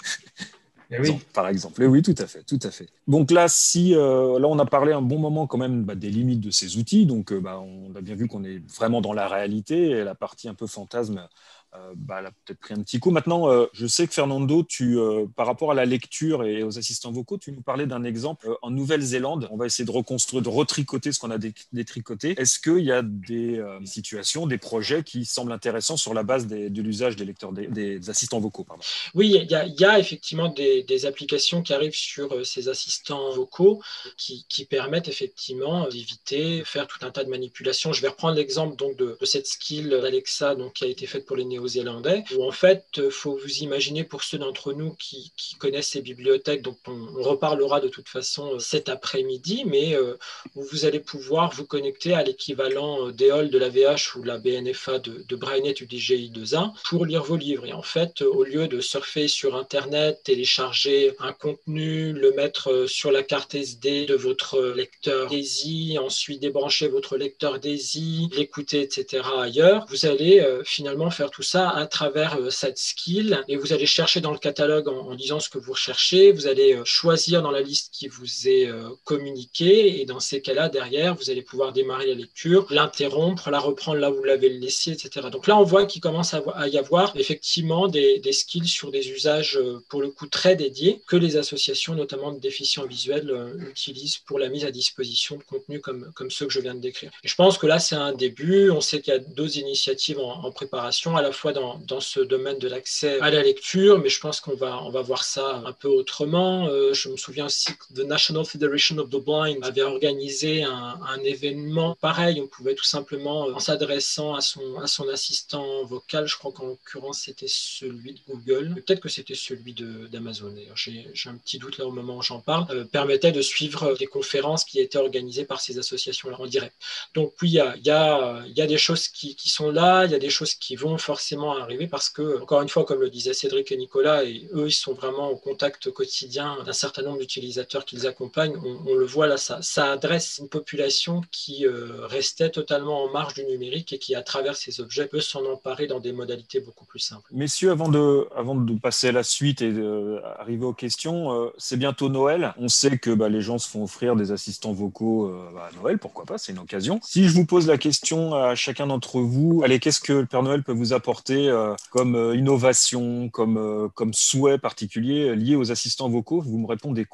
Oui. Par exemple. Et oui, tout à fait. Donc là, là, on a parlé un bon moment quand même des limites de ces outils. Donc, on a bien vu qu'on est vraiment dans la réalité et la partie un peu fantasme. Elle a peut-être pris un petit coup. Maintenant, je sais que Fernando, par rapport à la lecture et aux assistants vocaux, tu nous parlais d'un exemple en Nouvelle-Zélande. On va essayer de reconstruire, de retricoter ce qu'on a détricoté. Est-ce qu'il y a des situations, des projets qui semblent intéressants sur la base de l'usage des lecteurs, des assistants vocaux, pardon. Oui, il y a effectivement des applications qui arrivent sur ces assistants vocaux qui permettent effectivement d'éviter de faire tout un tas de manipulations. Je vais reprendre l'exemple donc de cette skill d'Alexa qui a été faite pour les Néo-Zélandais, où en fait, il faut vous imaginer pour ceux d'entre nous qui connaissent ces bibliothèques, donc on reparlera de toute façon cet après-midi, mais où vous allez pouvoir vous connecter à l'équivalent d'EOL de la VH ou de la BNFA de Brainnet ou DGI2A pour lire vos livres. Et en fait, au lieu de surfer sur Internet, télécharger un contenu, le mettre sur la carte SD de votre lecteur DAISY, ensuite débrancher votre lecteur DAISY, l'écouter, etc. ailleurs, vous allez finalement faire tout ça à travers cette skill et vous allez chercher dans le catalogue en disant ce que vous recherchez, vous allez choisir dans la liste qui vous est communiquée et dans ces cas-là, derrière, vous allez pouvoir démarrer la lecture, l'interrompre, la reprendre là où vous l'avez laissée, etc. Donc là, on voit qu'il commence à y avoir effectivement des skills sur des usages pour le coup très dédiés que les associations, notamment de déficients visuels, utilisent pour la mise à disposition de contenus comme ceux que je viens de décrire. Et je pense que là, c'est un début. On sait qu'il y a d'autres initiatives en préparation, à la fois dans ce domaine de l'accès à la lecture, mais je pense qu'on va voir ça un peu autrement. Je me souviens aussi que The National Federation of the Blind avait organisé un événement pareil. On pouvait tout simplement, en s'adressant à son assistant vocal, je crois qu'en l'occurrence, c'était celui de Google, peut-être que c'était celui d'Amazon. J'ai un petit doute là au moment où j'en parle, permettait de suivre des conférences qui étaient organisées par ces associations-là en direct. Donc oui, il y a des choses qui sont là, il y a des choses qui vont forcément arriver parce que, encore une fois, comme le disaient Cédric et Nicolas, et eux, ils sont vraiment au contact quotidien d'un certain nombre d'utilisateurs qu'ils accompagnent. On le voit là, ça adresse une population qui restait totalement en marge du numérique et qui, à travers ces objets, peut s'en emparer dans des modalités beaucoup plus simples. Messieurs, avant de passer à la suite et d'arriver aux questions, c'est bientôt Noël. On sait que les gens se font offrir des assistants vocaux à Noël, pourquoi pas, c'est une occasion. Si je vous pose la question à chacun d'entre vous, allez, qu'est-ce que le Père Noël peut vous apporter comme innovation, comme souhait particulier lié aux assistants vocaux? Vous me répondez quoi?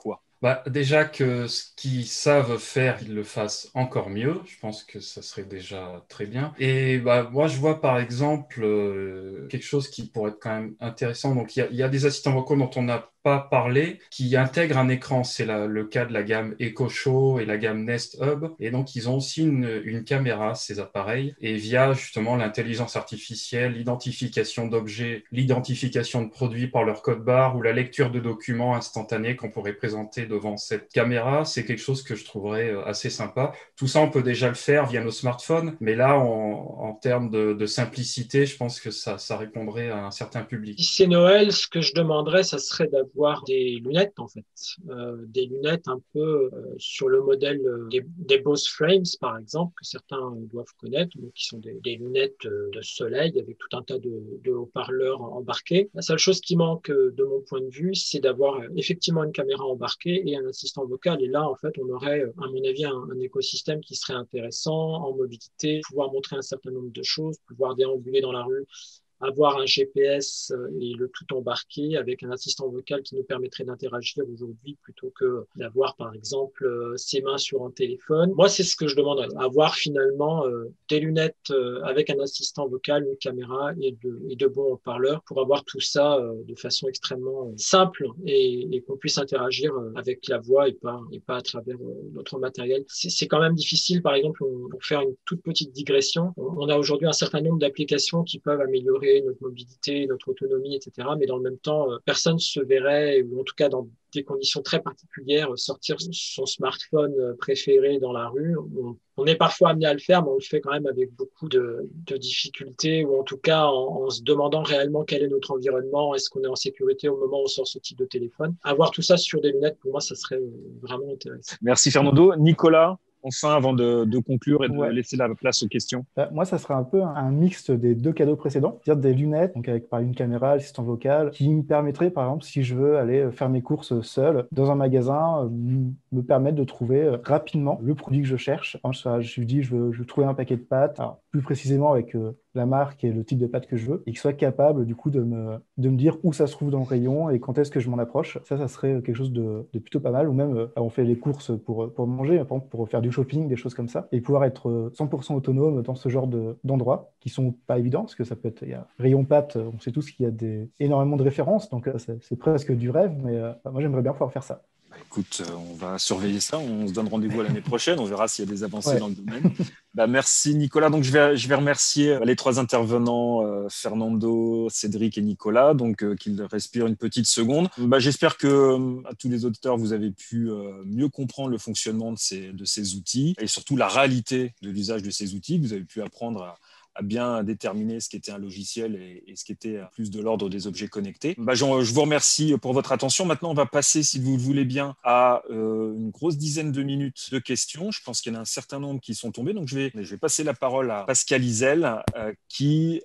Déjà que ce qu'ils savent faire, ils le fassent encore mieux. Je pense que ça serait déjà très bien. Et moi, je vois par exemple quelque chose qui pourrait être quand même intéressant. Donc, il y a des assistants vocaux dont on n'a pas parlé, qui intègrent un écran. C'est le cas de la gamme Echo Show et la gamme Nest Hub. Et donc, ils ont aussi une caméra, ces appareils. Et via justement l'intelligence artificielle, l'identification d'objets, l'identification de produits par leur code barre ou la lecture de documents instantanés qu'on pourrait présenter devant cette caméra, c'est quelque chose que je trouverais assez sympa. Tout ça, on peut déjà le faire via nos smartphones, mais là, en termes de simplicité, je pense que ça répondrait à un certain public. Si c'est Noël, ce que je demanderais, ça serait d'avoir des lunettes, en fait. Des lunettes un peu sur le modèle des Bose Frames, par exemple, que certains doivent connaître, donc qui sont des lunettes de soleil avec tout un tas de haut-parleurs embarqués. La seule chose qui manque, de mon point de vue, c'est d'avoir effectivement une caméra embarquée et un assistant vocal. Et là, en fait, on aurait, à mon avis, un écosystème qui serait intéressant en mobilité, pouvoir montrer un certain nombre de choses, pouvoir déambuler dans la rue, avoir un GPS et le tout embarqué avec un assistant vocal qui nous permettrait d'interagir aujourd'hui plutôt que d'avoir, par exemple, ses mains sur un téléphone. Moi, c'est ce que je demanderais. Avoir finalement des lunettes avec un assistant vocal, une caméra et de bons haut-parleurs pour avoir tout ça de façon extrêmement simple et qu'on puisse interagir avec la voix et pas à travers notre matériel. C'est quand même difficile, par exemple, pour faire une toute petite digression. On a aujourd'hui un certain nombre d'applications qui peuvent améliorer notre mobilité, notre autonomie, etc. Mais dans le même temps, personne se verrait, ou en tout cas dans des conditions très particulières, sortir son smartphone préféré dans la rue. On est parfois amené à le faire, mais on le fait quand même avec beaucoup de difficultés, ou en tout cas en se demandant réellement quel est notre environnement, est-ce qu'on est en sécurité au moment où on sort ce type de téléphone. Avoir tout ça sur des lunettes, pour moi, ça serait vraiment intéressant. Merci Fernando. Nicolas, enfin, avant de conclure et de Ouais. laisser la place aux questions. Moi, ça serait un peu un mixte des deux cadeaux précédents, c'est-à-dire des lunettes, donc avec par une caméra, assistant vocal, qui me permettrait, par exemple, si je veux aller faire mes courses seul dans un magasin, me permettre de trouver rapidement le produit que je cherche. Je lui dis, je veux trouver un paquet de pâtes, alors, plus précisément avec la marque et le type de pâte que je veux, et qu'il soit capable, du coup, de me dire où ça se trouve dans le rayon et quand est-ce que je m'en approche. Ça serait quelque chose de plutôt pas mal, ou même, on fait les courses pour manger, par exemple, pour faire du shopping, des choses comme ça, et pouvoir être 100% autonome dans ce genre d'endroits qui sont pas évidents, parce que ça peut être, il y a rayon pâtes, on sait tous qu'il y a énormément de références, donc c'est presque du rêve, mais moi j'aimerais bien pouvoir faire ça. Écoute, on va surveiller ça. On se donne rendez-vous à l'année prochaine. On verra s'il y a des avancées dans le domaine. Merci Nicolas. Donc je vais remercier les trois intervenants, Fernando, Cédric et Nicolas, donc qu'ils respirent une petite seconde. J'espère que à tous les auditeurs vous avez pu mieux comprendre le fonctionnement de ces outils et surtout la réalité de l'usage de ces outils. Vous avez pu apprendre à bien déterminer ce qu'était un logiciel et ce qui était plus de l'ordre des objets connectés. Je vous remercie pour votre attention. Maintenant, on va passer, si vous le voulez bien, à une grosse dizaine de minutes de questions. Je pense qu'il y en a un certain nombre qui sont tombés. Donc, je vais passer la parole à Pascal Isel, qui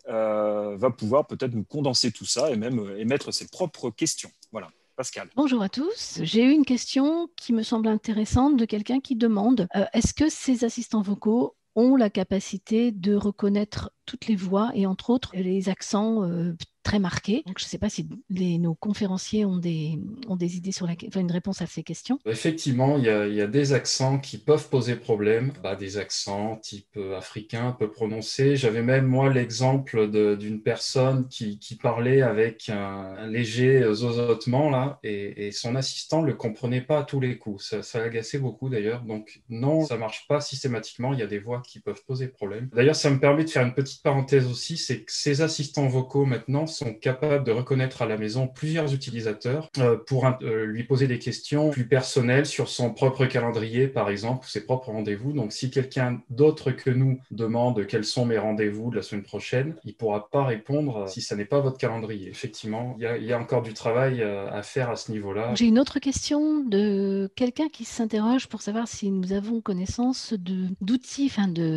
va pouvoir peut-être nous condenser tout ça et même émettre ses propres questions. Voilà. Pascal. Bonjour à tous. J'ai eu une question qui me semble intéressante de quelqu'un qui demande est-ce que ces assistants vocaux ont la capacité de reconnaître toutes les voix et entre autres les accents très marqués. Donc, je ne sais pas si nos conférenciers ont des idées sur une réponse à ces questions. Effectivement, il y a des accents qui peuvent poser problème, des accents type africain, peu prononcés. J'avais même, moi, l'exemple d'une personne qui parlait avec un léger zozotement, là, et son assistant ne le comprenait pas à tous les coups. Ça l'agaçait beaucoup, d'ailleurs. Donc, non, ça ne marche pas systématiquement. Il y a des voix qui peuvent poser problème. D'ailleurs, ça me permet de faire une petite parenthèse aussi, c'est que ces assistants vocaux, maintenant, sont capables de reconnaître à la maison plusieurs utilisateurs pour lui poser des questions plus personnelles sur son propre calendrier, par exemple, ou ses propres rendez-vous. Donc, si quelqu'un d'autre que nous demande quels sont mes rendez-vous de la semaine prochaine, il ne pourra pas répondre si ça n'est pas votre calendrier. Effectivement, il y a encore du travail à faire à ce niveau-là. J'ai une autre question de quelqu'un qui s'interroge pour savoir si nous avons connaissance d'outils,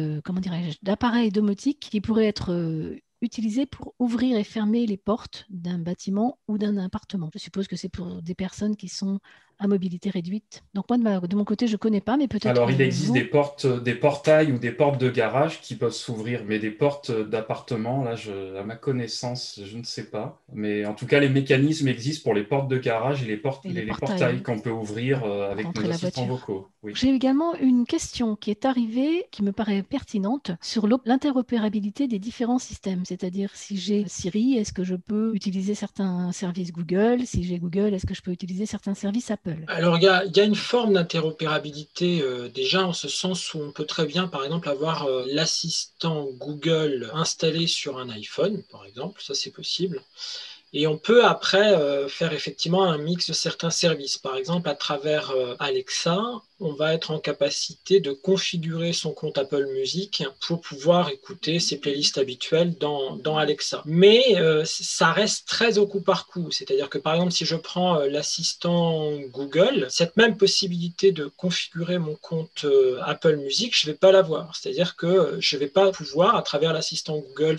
d'appareils domotiques qui pourraient être utilisés pour ouvrir et fermer les portes d'un bâtiment ou d'un appartement. Je suppose que c'est pour des personnes qui sont à mobilité réduite. Donc moi, de mon côté, je ne connais pas, mais peut-être Alors, il existe vous... des portails ou des portes de garage qui peuvent s'ouvrir, mais des portes d'appartement, là, à ma connaissance, je ne sais pas. Mais en tout cas, les mécanismes existent pour les portes de garage et les portails qu'on peut ouvrir pour avec rentrer nos la assistants voiture. vocaux. Oui. J'ai également une question qui est arrivée, qui me paraît pertinente, sur l'interopérabilité des différents systèmes. C'est-à-dire, si j'ai Siri, est-ce que je peux utiliser certains services Google? Si j'ai Google, est-ce que je peux utiliser certains services Apple? Alors, il y a une forme d'interopérabilité déjà en ce sens où on peut très bien, par exemple, avoir l'assistant Google installé sur un iPhone, par exemple, ça c'est possible. Et on peut après faire effectivement un mix de certains services. Par exemple, à travers Alexa, on va être en capacité de configurer son compte Apple Music pour pouvoir écouter ses playlists habituelles dans Alexa. Mais ça reste très au coup par coup. C'est-à-dire que par exemple, si je prends l'assistant Google, cette même possibilité de configurer mon compte Apple Music, je ne vais pas l'avoir. C'est-à-dire que je ne vais pas pouvoir, à travers l'assistant Google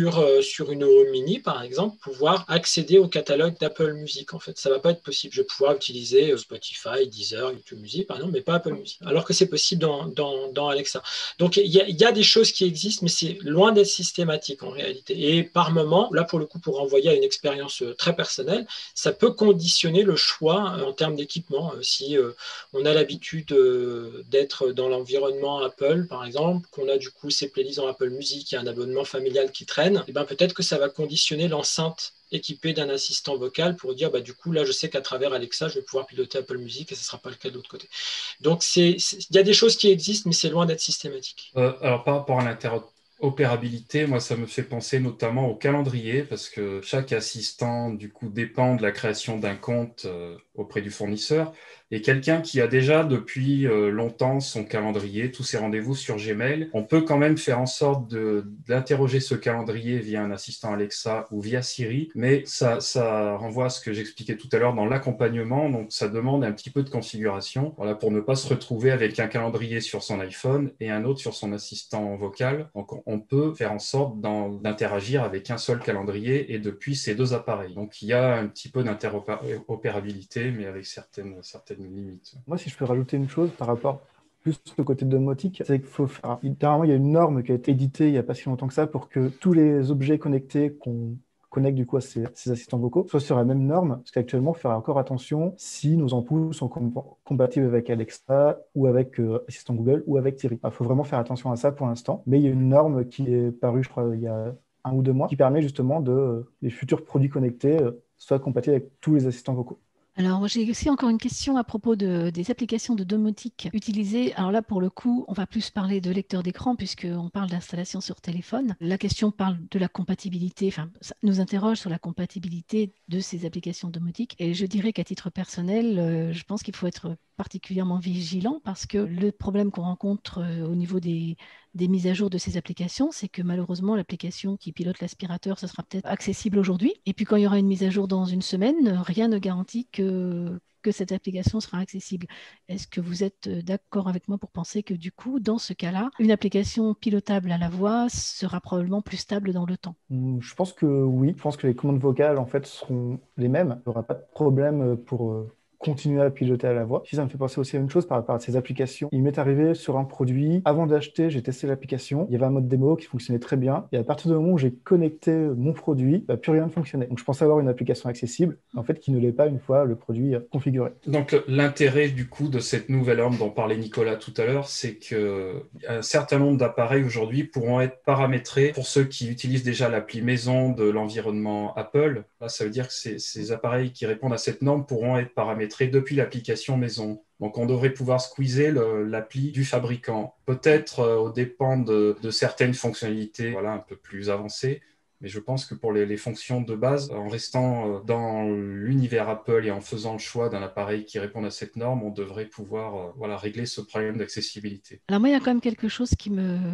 sur une Home Mini, par exemple, pouvoir accéder au catalogue d'Apple Music. En fait, ça ne va pas être possible. Je vais pouvoir utiliser Spotify, Deezer, YouTube Music, par exemple, mais pas Apple Music. Alors que c'est possible dans Alexa. Donc, il y a des choses qui existent, mais c'est loin d'être systématique en réalité. Et par moment, là, pour le coup, pour renvoyer à une expérience très personnelle, ça peut conditionner le choix en termes d'équipement. Si on a l'habitude d'être dans l'environnement Apple, par exemple, qu'on a du coup ses playlists en Apple Music, il y a un abonnement familial qui traîne, et ben peut-être que ça va conditionner l'enceinte équipée d'un assistant vocal pour dire du coup là je sais qu'à travers Alexa je vais pouvoir piloter Apple Music et ce ne sera pas le cas de l'autre côté. Donc il y a des choses qui existent mais c'est loin d'être systématique. Alors par rapport à l'interopérabilité, moi ça me fait penser notamment au calendrier parce que chaque assistant du coup dépend de la création d'un compte auprès du fournisseur et quelqu'un qui a déjà depuis longtemps son calendrier, tous ses rendez-vous sur Gmail, on peut quand même faire en sorte d'interroger ce calendrier via un assistant Alexa ou via Siri, mais ça renvoie à ce que j'expliquais tout à l'heure dans l'accompagnement, donc ça demande un petit peu de configuration, voilà, pour ne pas se retrouver avec un calendrier sur son iPhone et un autre sur son assistant vocal. Donc on peut faire en sorte d'interagir avec un seul calendrier et depuis ces deux appareils. Donc il y a un petit peu d'interopérabilité, mais avec certaines limites. Moi, si je peux rajouter une chose par rapport plus au côté domotique, c'est qu'il faut faire. Littéralement, il y a une norme qui a été éditée il n'y a pas si longtemps que ça pour que tous les objets connectés qu'on connecte du coup à ces assistants vocaux soient sur la même norme, parce qu'actuellement, il faut faire encore attention si nos ampoules sont compatibles avec Alexa ou avec assistant Google ou avec Siri. Il faut vraiment faire attention à ça pour l'instant, mais il y a une norme qui est parue, je crois, il y a 1 ou 2 mois, qui permet justement les futurs produits connectés soient compatibles avec tous les assistants vocaux. Alors, moi, j'ai aussi encore une question à propos des applications de domotique utilisées. Alors là, pour le coup, on va plus parler de lecteur d'écran puisqu'on parle d'installation sur téléphone. La question parle de la compatibilité, enfin, ça nous interroge sur la compatibilité de ces applications domotiques. Et je dirais qu'à titre personnel, je pense qu'il faut être particulièrement vigilant parce que le problème qu'on rencontre au niveau des mises à jour de ces applications, c'est que malheureusement, l'application qui pilote l'aspirateur, ce sera peut-être accessible aujourd'hui. Et puis quand il y aura une mise à jour dans une semaine, rien ne garantit que cette application sera accessible. Est-ce que vous êtes d'accord avec moi pour penser que du coup, dans ce cas-là, une application pilotable à la voix sera probablement plus stable dans le temps? Je pense que oui. Je pense que les commandes vocales, en fait, seront les mêmes. Il n'y aura pas de problème pour continuer à piloter à la voix. Si ça me fait penser aussi à une chose par rapport à ces applications. Il m'est arrivé sur un produit, avant d'acheter, j'ai testé l'application. Il y avait un mode démo qui fonctionnait très bien. Et à partir du moment où j'ai connecté mon produit, plus rien ne fonctionnait. Donc je pensais avoir une application accessible, en fait, qui ne l'est pas une fois le produit configuré. Donc l'intérêt du coup de cette nouvelle norme dont parlait Nicolas tout à l'heure, c'est qu'un certain nombre d'appareils aujourd'hui pourront être paramétrés pour ceux qui utilisent déjà l'appli maison de l'environnement Apple. Là, ça veut dire que ces appareils qui répondent à cette norme pourront être paramétrés depuis l'application maison. Donc, on devrait pouvoir squeezer l'appli du fabricant. Peut-être aux dépens de certaines fonctionnalités un peu plus avancées, mais je pense que pour les fonctions de base, en restant dans l'univers Apple et en faisant le choix d'un appareil qui réponde à cette norme, on devrait pouvoir régler ce problème d'accessibilité. Alors moi, il y a quand même quelque chose qui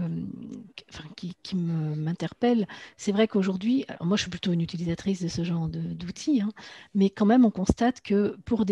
m'interpelle. C'est vrai qu'aujourd'hui, moi je suis plutôt une utilisatrice de ce genre d'outils, mais quand même on constate que pour des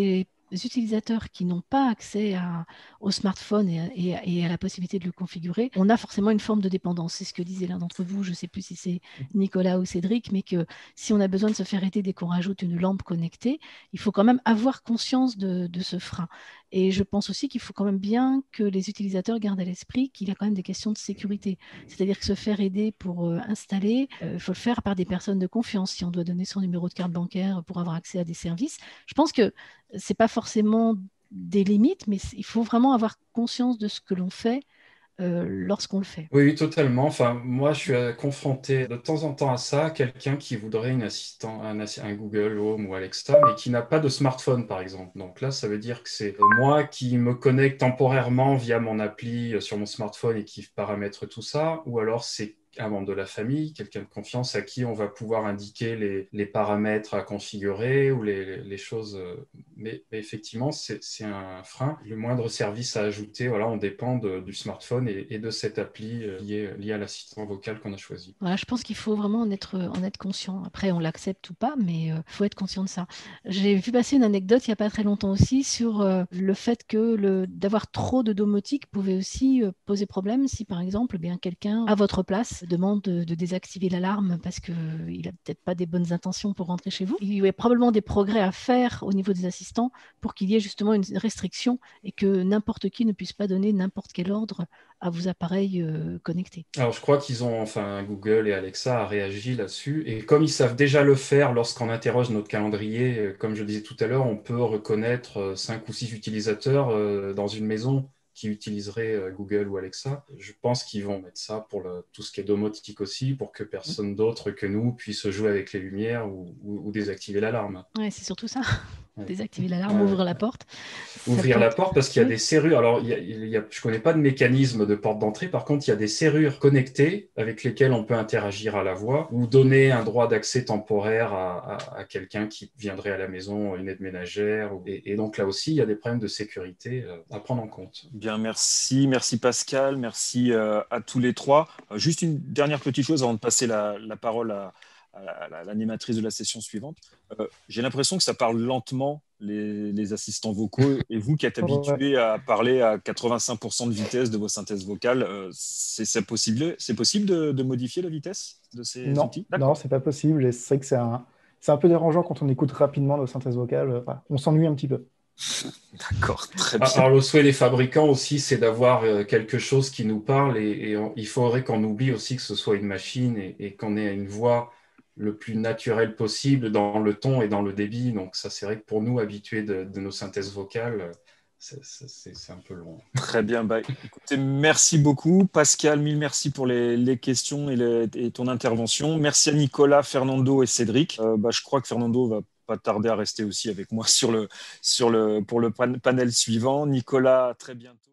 utilisateurs qui n'ont pas accès au smartphone et à la possibilité de le configurer, on a forcément une forme de dépendance. C'est ce que disait l'un d'entre vous, je ne sais plus si c'est Nicolas ou Cédric, mais que si on a besoin de se faire aider dès qu'on rajoute une lampe connectée, il faut quand même avoir conscience de ce frein. Et je pense aussi qu'il faut quand même bien que les utilisateurs gardent à l'esprit qu'il y a quand même des questions de sécurité. C'est-à-dire que se faire aider pour installer, il faut le faire par des personnes de confiance. Si on doit donner son numéro de carte bancaire pour avoir accès à des services, je pense que c'est pas forcément des limites, mais il faut vraiment avoir conscience de ce que l'on fait lorsqu'on le fait. Oui, oui, totalement. Enfin, moi, je suis confronté de temps en temps à ça, quelqu'un qui voudrait une assistant, un Google Home ou Alexa, mais qui n'a pas de smartphone, par exemple. Donc là, ça veut dire que c'est moi qui me connecte temporairement via mon appli sur mon smartphone et qui paramètre tout ça, ou alors c'est un membre de la famille, quelqu'un de confiance à qui on va pouvoir indiquer les paramètres à configurer ou les choses. Mais effectivement, c'est un frein. Le moindre service à ajouter, voilà, on dépend du smartphone et de cette appli liée à l'assistant vocal qu'on a choisi. Voilà, je pense qu'il faut vraiment en être conscient. Après, on l'accepte ou pas, mais il faut être conscient de ça. J'ai vu passer une anecdote il n'y a pas très longtemps aussi sur le fait que d'avoir trop de domotique pouvait aussi poser problème si, par exemple, eh bien, quelqu'un à votre place demande de désactiver l'alarme parce qu'il n'a peut-être pas des bonnes intentions pour rentrer chez vous. Il y a probablement des progrès à faire au niveau des assistants pour qu'il y ait justement une restriction et que n'importe qui ne puisse pas donner n'importe quel ordre à vos appareils connectés. Alors, je crois qu'ils ont, enfin, Google et Alexa a réagi là-dessus. Et comme ils savent déjà le faire lorsqu'on interroge notre calendrier, comme je disais tout à l'heure, on peut reconnaître 5 ou 6 utilisateurs dans une maison qui utiliseraient Google ou Alexa. Je pense qu'ils vont mettre ça pour tout ce qui est domotique aussi, pour que personne d'autre que nous puisse jouer avec les lumières ou désactiver l'alarme. Ouais, c'est surtout ça. Ouais. Désactiver l'alarme, Ouais. ouvrir la porte. Ouvrir la porte parce qu'il y a des serrures. Alors, je ne connais pas de mécanisme de porte d'entrée. Par contre, il y a des serrures connectées avec lesquelles on peut interagir à la voix ou donner un droit d'accès temporaire à quelqu'un qui viendrait à la maison, une aide ménagère. Et donc, là aussi, il y a des problèmes de sécurité à prendre en compte. Bien, merci. Merci Pascal. Merci à tous les trois. Juste une dernière petite chose avant de passer la parole à l'animatrice de la session suivante. J'ai l'impression que ça parle lentement, les assistants vocaux, et vous qui êtes habitué à parler à 85% de vitesse de vos synthèses vocales, c'est possible de modifier la vitesse de ces outils? Non, c'est pas possible. Et c'est vrai que c'est un peu dérangeant quand on écoute rapidement nos synthèses vocales. Enfin, on s'ennuie un petit peu. D'accord, très bien. Alors, le souhait des fabricants aussi, c'est d'avoir quelque chose qui nous parle et il faudrait qu'on oublie aussi que ce soit une machine et qu'on ait une voix le plus naturelle possible dans le ton et dans le débit. Donc, ça, c'est vrai que pour nous, habitués de nos synthèses vocales, c'est un peu long. Très bien. Bah, écoutez, merci beaucoup. Pascal, mille merci pour les questions et ton intervention. Merci à Nicolas, Fernando et Cédric. Je crois que Fernando va pas tarder à rester aussi avec moi pour le panel suivant. Nicolas, à très bientôt.